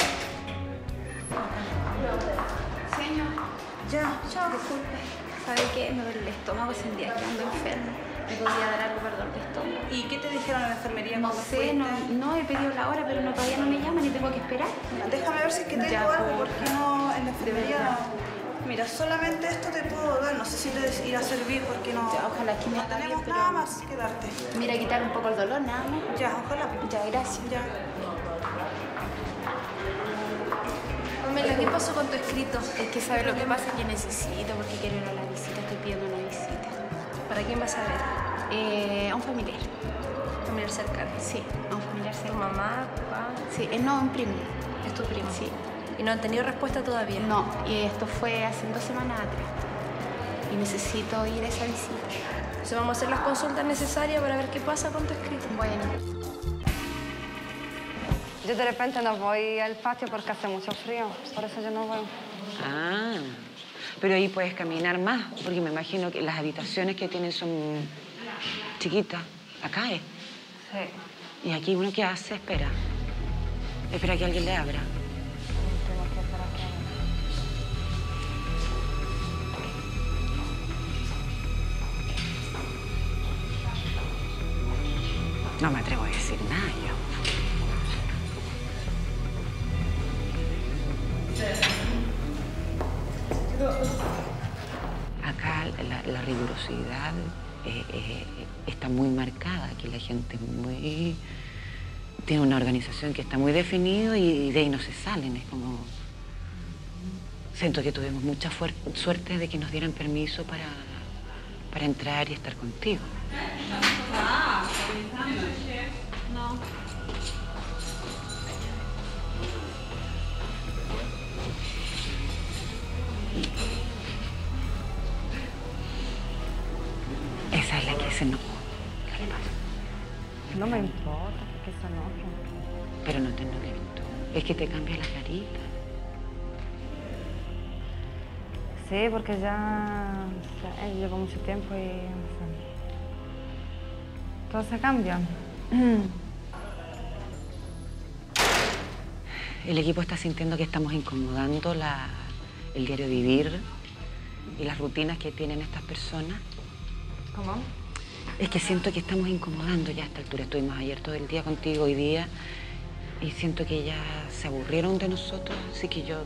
Señor. Ya. Chao, disculpe. ¿Sabe qué? Me duele el estómago, es el día que ando enferma. ¿Me podría dar algo para dolor de estómago? ¿Y qué te dijeron en la enfermería No cuando sé, fuiste? no he pedido la hora, pero todavía no me llaman y tengo que esperar. Déjame ver si es que tengo Ya, algo, por porque no, en la enfermería verdad. no. Mira, solamente esto te puedo dar, no sé si te ir a servir porque no. Ya, ojalá que me no haga bien, tenemos pero- nada más que darte. Mira, quitar un poco el dolor, nada más. Ya, ojalá. Ya, gracias. Ya. Pamela, ¿qué pasó con tu escrito? Es que sabe lo que pasa, que necesito, porque quiero ir a la visita, estoy pidiendo una visita. ¿Para quién vas a ver? A un familiar. ¿Familiar cercano? Sí, a un familiar cercano. ¿Mamá, papá? Sí, no, un primo. ¿Es tu primo? Sí. ¿Y no han tenido respuesta todavía? No, y esto fue hace 2 semanas atrás. Y necesito ir a esa visita. Entonces vamos a hacer las consultas necesarias para ver qué pasa con tu escrito. Bueno. Yo de repente no voy al patio porque hace mucho frío, por eso yo no voy. Ah, pero ahí puedes caminar más, porque me imagino que las habitaciones que tienen son chiquitas. Acá es. Sí. Y aquí uno, ¿qué hace? Espera. Espera que alguien le abra. No me atrevo a decir nada yo. Acá la rigurosidad está muy marcada. Aquí la gente tiene una organización que está muy definida y de ahí no se salen. Es como... Siento que tuvimos mucha suerte de que nos dieran permiso para entrar y estar contigo. No. Esa es la que se enojó. ¿Qué le pasa? No me importa porque se enojan. Pero no te enojes tú. Es que te cambia la carita. Sí, porque ya llevo mucho tiempo y no sé, todo se cambia. El equipo está sintiendo que estamos incomodando el diario vivir y las rutinas que tienen estas personas. ¿Cómo? Es que siento que estamos incomodando ya a esta altura. Estuvimos ayer todo el día contigo, hoy día, y siento que ya se aburrieron de nosotros, así que yo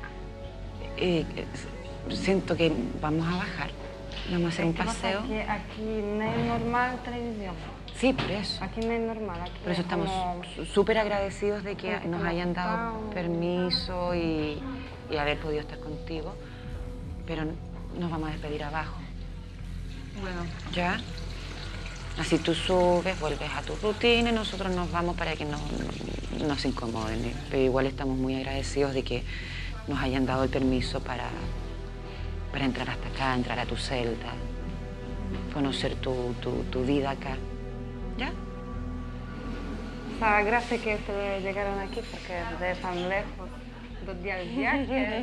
siento que vamos a bajar. Vamos a hacer un paseo. Aquí no es normal televisión. Sí, por eso. Aquí no es normal. Aquí Por eso es estamos como... súper agradecidos de que Sí, nos como hayan dado ocupado. permiso y haber podido estar contigo, pero nos vamos a despedir abajo. Bueno. ¿Ya? Así tú subes, vuelves a tu rutina y nosotros nos vamos para que no se incomoden. Pero igual estamos muy agradecidos de que nos hayan dado el permiso para entrar hasta acá, entrar a tu celda, conocer tu vida acá. ¿Ya? O sea, gracias que ustedes llegaron aquí porque de tan lejos, 2 días de viaje.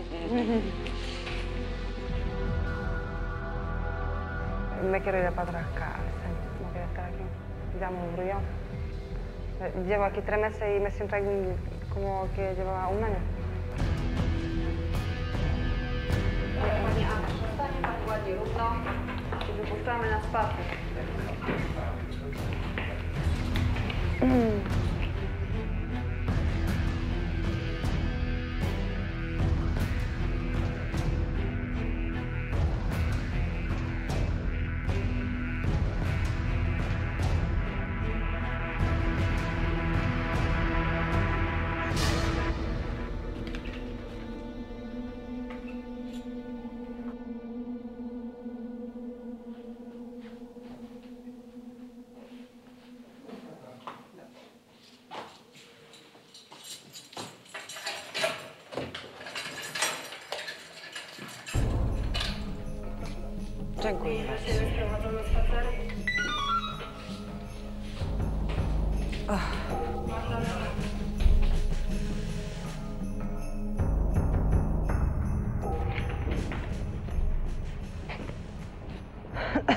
Me quiero ir para atrás casa, no quiero estar aquí. Ya me aburrió. Llevo aquí 3 meses y me siento como que lleva 1 año. Wypuszczamy na spacer. Dziękuję bardzo.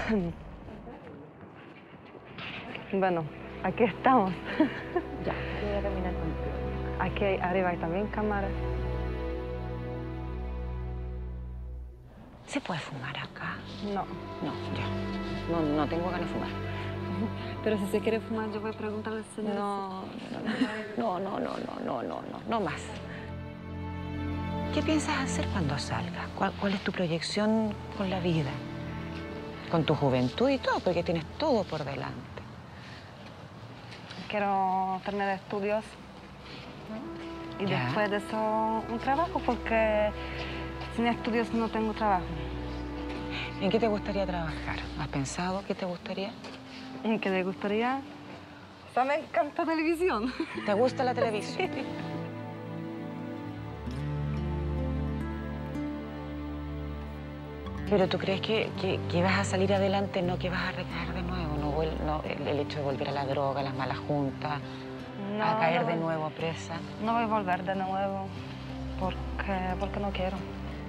Bueno, aquí estamos. Ya, voy a caminar contigo. Aquí arriba hay también cámaras. ¿Se puede fumar acá? No. No, ya. No tengo ganas de fumar. Pero si se quiere fumar, yo voy a preguntarle al señor. No más. ¿Qué piensas hacer cuando salgas? ¿Cuál es tu proyección con la vida? Con tu juventud y todo, porque tienes todo por delante. Quiero terminar estudios y Ya. después de eso un trabajo, porque sin estudios no tengo trabajo. ¿En qué te gustaría trabajar? ¿Has pensado qué te gustaría? ¿En qué te gustaría? O sea, me encanta televisión. ¿Te gusta la televisión? Sí. Pero ¿tú crees que vas a salir adelante, no que vas a recaer de nuevo? No, el hecho de volver a la droga, a las malas juntas, a caer de nuevo presa. No voy a volver de nuevo porque no quiero.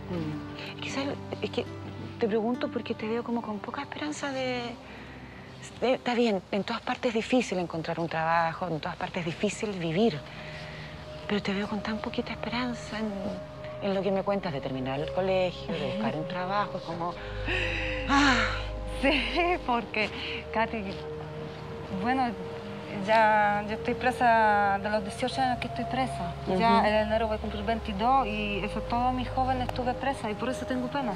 Es que te pregunto porque te veo como con poca esperanza de... Está bien, en todas partes es difícil encontrar un trabajo, en todas partes es difícil vivir, pero te veo con tan poquita esperanza en lo que me cuentas de terminar el colegio, de buscar un trabajo, es como... Sí, porque, Katy, bueno, ya yo estoy presa de los 18 años que estoy presa. Ya en enero voy a cumplir 22 y eso toda mi joven estuve presa y por eso tengo pena.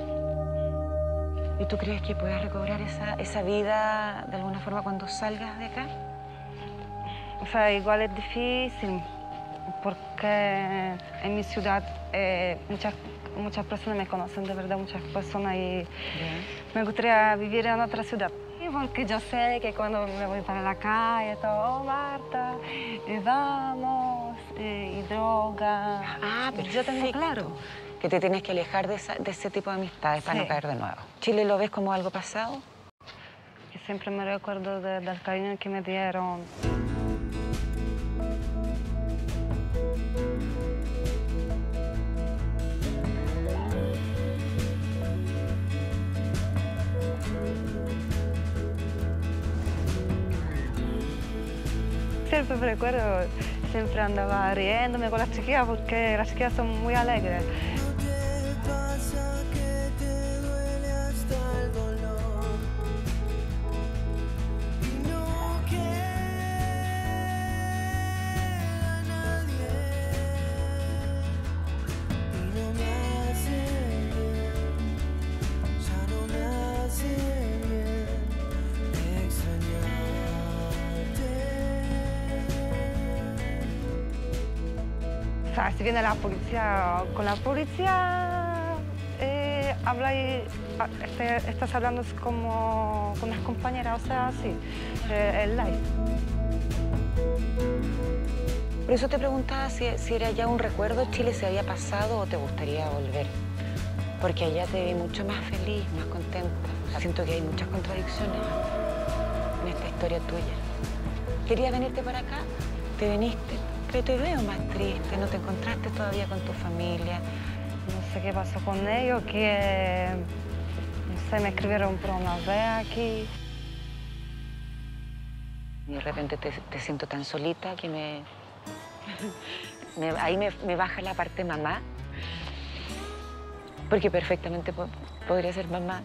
¿Y tú crees que puedas recobrar esa vida de alguna forma cuando salgas de acá? O sea, igual es difícil porque en mi ciudad muchas personas me conocen, de verdad, muchas personas, y me gustaría vivir en otra ciudad. Y porque yo sé que cuando me voy para la calle, todo, oh, Marta, vamos, y droga. Perfecto. Yo tengo claro. Que te tienes que alejar de ese tipo de amistades para no caer de nuevo. ¿Chile lo ves como algo pasado? Y siempre me recuerdo del cariño que me dieron. Siempre me recuerdo, siempre andaba riéndome con las chiquillas porque las chiquillas son muy alegres. O sea, si viene la policía, con la policía estás hablando como con unas compañeras, o sea, sí, el live. Por eso te preguntaba si era ya un recuerdo, Chile se había pasado o te gustaría volver. Porque allá te vi mucho más feliz, más contenta. Siento que hay muchas contradicciones en esta historia tuya. ¿Querías venirte para acá? Te viniste. Pero te veo más triste, no te encontraste todavía con tu familia. No sé qué pasó con ellos, que no sé, me escribieron por una vez aquí. Y de repente te siento tan solita que ahí me baja la parte mamá. Porque perfectamente podría ser mamá.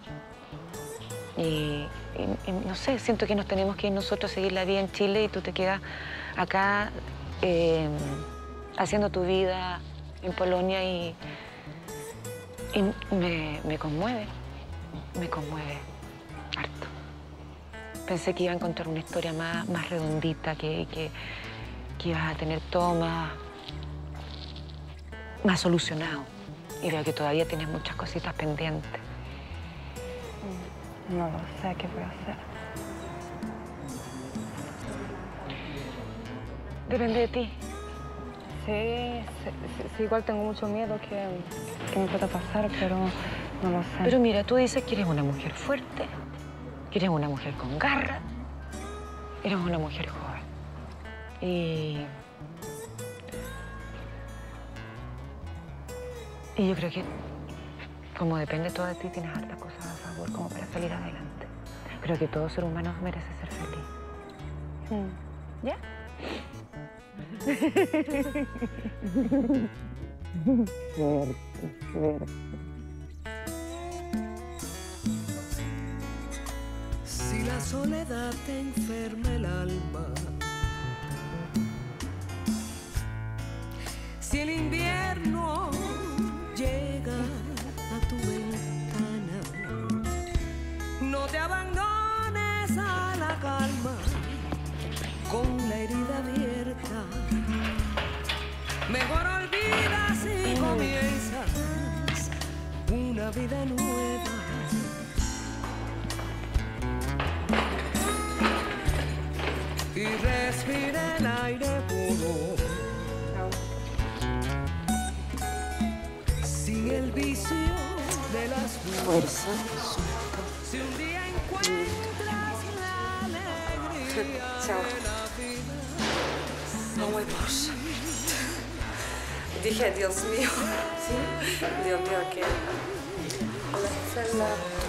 Y no sé, siento que nos tenemos que ir nosotros a seguir la vida en Chile y tú te quedas acá haciendo tu vida en Polonia y me conmueve harto. Pensé que iba a encontrar una historia más redondita, que ibas a tener todo más solucionado. Y veo que todavía tienes muchas cositas pendientes. No lo sé qué voy a hacer. Depende de ti. Sí, igual tengo mucho miedo que me pueda pasar, pero no lo sé. Pero mira, tú dices que eres una mujer fuerte, que eres una mujer con garra, eres una mujer joven. Y yo creo que, como depende todo de ti, tienes hartas cosas a favor como para salir adelante. creo que todo ser humano merece ser feliz. ¿Ya? Si la soledad te enferma el alma, si el invierno llega a tu ventana, no te abandones a la calma con la herida abierta. Mejor olvidas y comienzas una vida nueva. Y respira el aire puro, sin el vicio de las fuerzas. Si un día encuentras la alegría de la vida. No muy Porsche. Dije, Dios mío. ¿Sí? Dios mío, que la celda.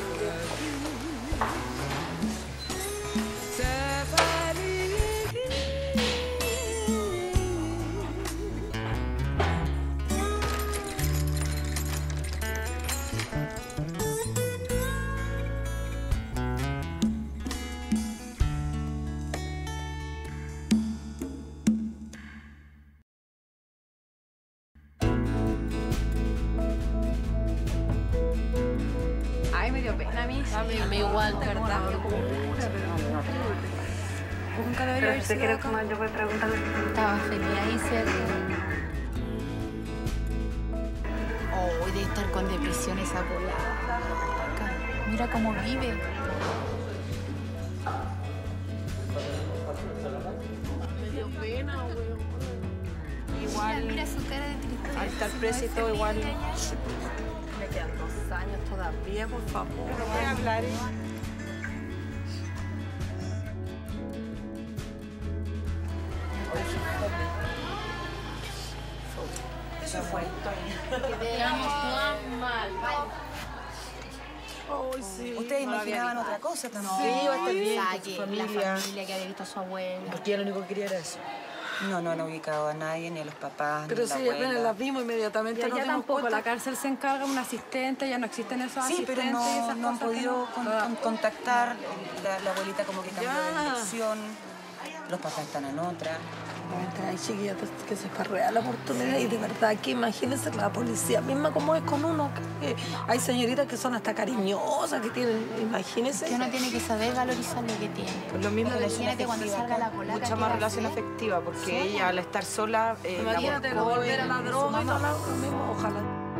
Ay, me dio pena a mí. A mí igual, ¿verdad? Nunca lo Pero si te quieres fumar, yo voy a preguntarle. Estaba feliz ahí cerca. Oh, de estar con depresión esa polaca. Mira cómo vive. Me dio pena, weón. Igual. Mira su cara de tristeza. Al estar preso y todo igual. Me quedan 2 años todavía, por favor. No voy a hablar, Eso fue. Quedamos tan mal. Ay, sí. Ustedes imaginaban otra cosa también. Sí, iba a estar bien la con su que- familia. La familia que había visto a su abuela. Porque ella lo único que quería era eso. No han ubicado a nadie, ni a los papás, Pero ni a sí, la apenas abuela. las vimos inmediatamente. Ya, nos ya dimos tampoco, cuenta. la cárcel se encarga un asistente, ya no existen esos Sí, pero asistentes. y esas no han cosas que podido no- contactar. La abuelita como que cambió de Ya. dirección. Los papás están en otra. Hay chiquillas que se esparrea la oportunidad y de verdad que imagínense la policía misma como es con uno. Que hay señoritas que son hasta cariñosas, que tienen, imagínense. Que uno tiene que saber valorizar lo que tiene. Lo mismo de Imagínate cuando salga la polaca. mucha ¿qué más va a relación hacer? afectiva, porque ella al estar sola Imagínate no volver a la droga y todo lo mismo, ojalá.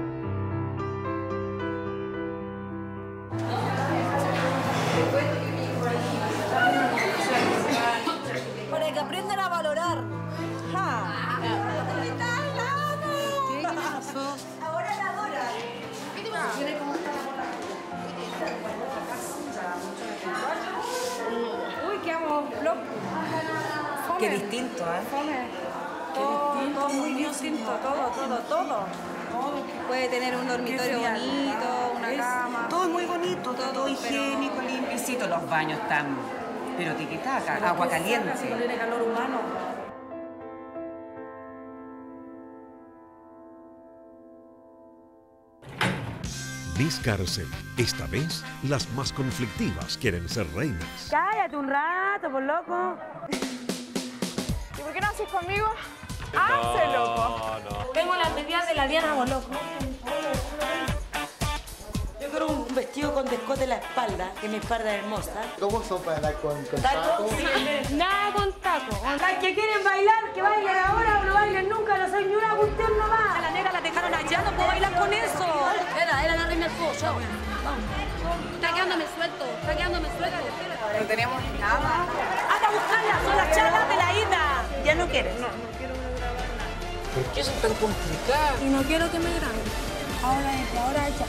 Para que aprendan a valorar. Ahora la adora. Uy, quedamos locos. Qué distinto, ¿eh? Todo muy distinto, todo. Puede tener un dormitorio bonito, una cama. Todo es muy bonito, todo higiénico, limpiecito. Los baños están, pero tiquitaca, agua caliente. Si no tiene calor humano. Miss Cárcel. Esta vez, las más conflictivas quieren ser reinas. Cállate un rato, por loco. ¿Y por qué no haces conmigo? ¡Hace, loco! Tengo las medidas de la Diana Boloco. Yo quiero un vestido con descote en la espalda, que mi espalda es hermosa. ¿Cómo son para andar con tacos? Nada con taco. Las que quieren bailar, que bailen ahora o no bailen nunca, no soy ni una cuestión nomás. A la negra la dejaron allá, no puedo bailar con eso. Era la reina del fuego, chao. Vamos. Está quedándome suelto. No teníamos nada. ¡Anda a buscarla! ¡Son las charlas de la ida! ¿Ya no quieres? No. ¿Por qué eso es tan complicado? Y no quiero que me graben. Ahora ya.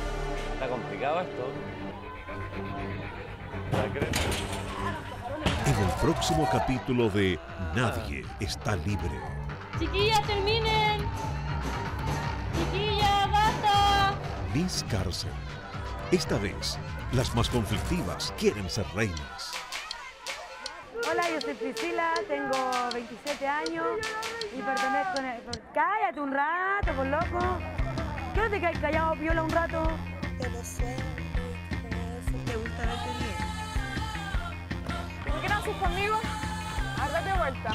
Está complicado esto. ¿La crees? en el próximo capítulo de Nadie está libre. Chiquillas, terminen. Chiquillas, basta. Miss Cárcel. Esta vez, las más conflictivas quieren ser reinas. Hola, yo soy Priscila, tengo 27 años y pertenezco en el... Cállate un rato, por loco. ¿Qué no te quedas callado, piola, un rato? Te lo sé. ¿Te gusta verte bien? ¿Por qué no haces conmigo? Ahora date vuelta.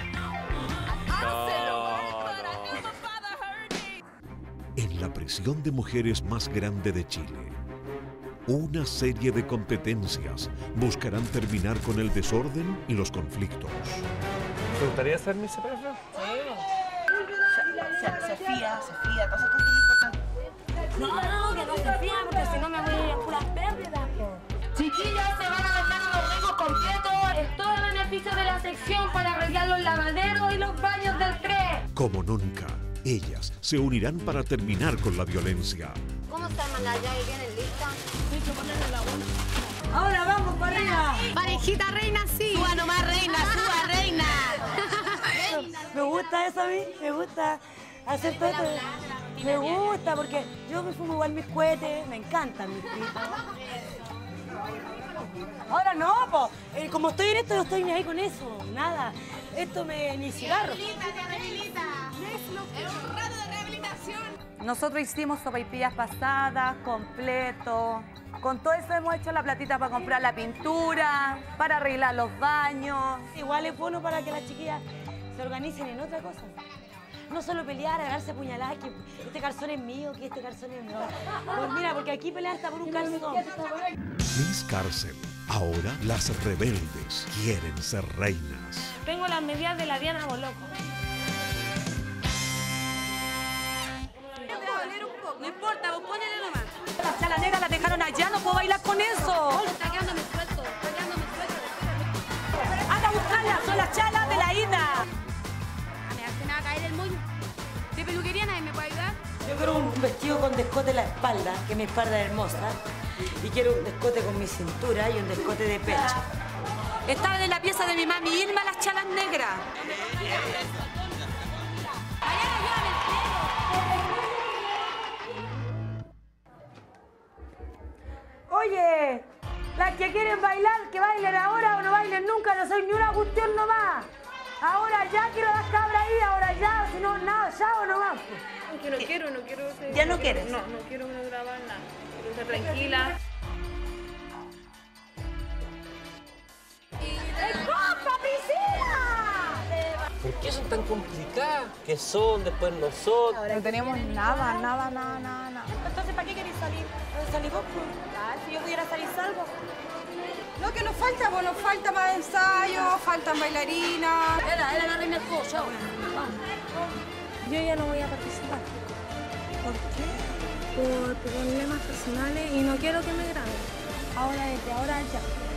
En la prisión de mujeres más grande de Chile, una serie de competencias buscarán terminar con el desorden y los conflictos. ¿Te gustaría ser mi CPF? Sofía, cosas que son importantes. No, que no Sofía, porque si no me voy a ir a puras pérdidas. Chiquillos, se van a vender los ricos completos. Es todo el beneficio de la sección para arreglar los lavaderos y los baños del CRE. Como nunca, ellas se unirán para terminar con la violencia. ¿Cómo está, hermana? ¿Ya vienen listas? Sí, que ponerle la buena. Ahora vamos para arriba. Parejita reina, sí. Suba nomás, reina, suba, reina. Me gusta eso a mí, me gusta hacer todo esto. Me gusta porque yo me fumo igual mis cohetes, me encantan mis pitos. Ahora no, pues, como estoy en esto, no estoy ni ahí con eso, nada. Esto ni cigarro. Te rehabilita. Es un rato de rehabilitación. Nosotros hicimos sopaipillas pasadas, completo. Con todo eso hemos hecho la platita para comprar la pintura, para arreglar los baños. Igual es bueno para que las chiquillas se organicen en otra cosa. No solo pelear, agarrarse puñaladas, que este calzón es mío, que este calzón es mío. Pues mira, porque aquí pelear hasta por un calzón. Miss Cárcel. Ahora las rebeldes quieren ser reinas. Tengo las medidas de la Diana Boloco. No importa, vos ponele nomás. Las chalas negras las dejaron allá, no puedo bailar con eso. Está quedándome suelto, Anda a buscarlas, son las chalas de la ida. Se me va a caer el moño. ¿De peluquería nadie me puede ayudar? Yo quiero un vestido con descote en la espalda, que mi espalda es hermosa. Y quiero un descote con mi cintura y un descote de pecho. Estaban en la pieza de mi mami Irma las chalas negras. Oye, las que quieren bailar, que bailen ahora o no bailen nunca, no soy ni una cuestión nomás. Ahora ya quiero las cabras ahí, ahora ya, si no, nada, ya o no más. Aunque no quiero ser... ¿Ya no quieres? No quiero grabar nada. Quiero ser tranquila. ¡Compa, Priscila! ¿Por qué son tan complicadas? ¿Qué son? Después no son. No tenemos nada. Entonces, ¿para qué queréis salir? ¿Salís vos? Si yo pudiera salir, salgo. Lo que nos falta, pues nos falta más ensayos, faltan bailarinas. Era la reina del juego, chao. Yo ya no voy a participar. ¿Por qué? Por problemas personales y no quiero que me graben. Ahora, desde ahora ya.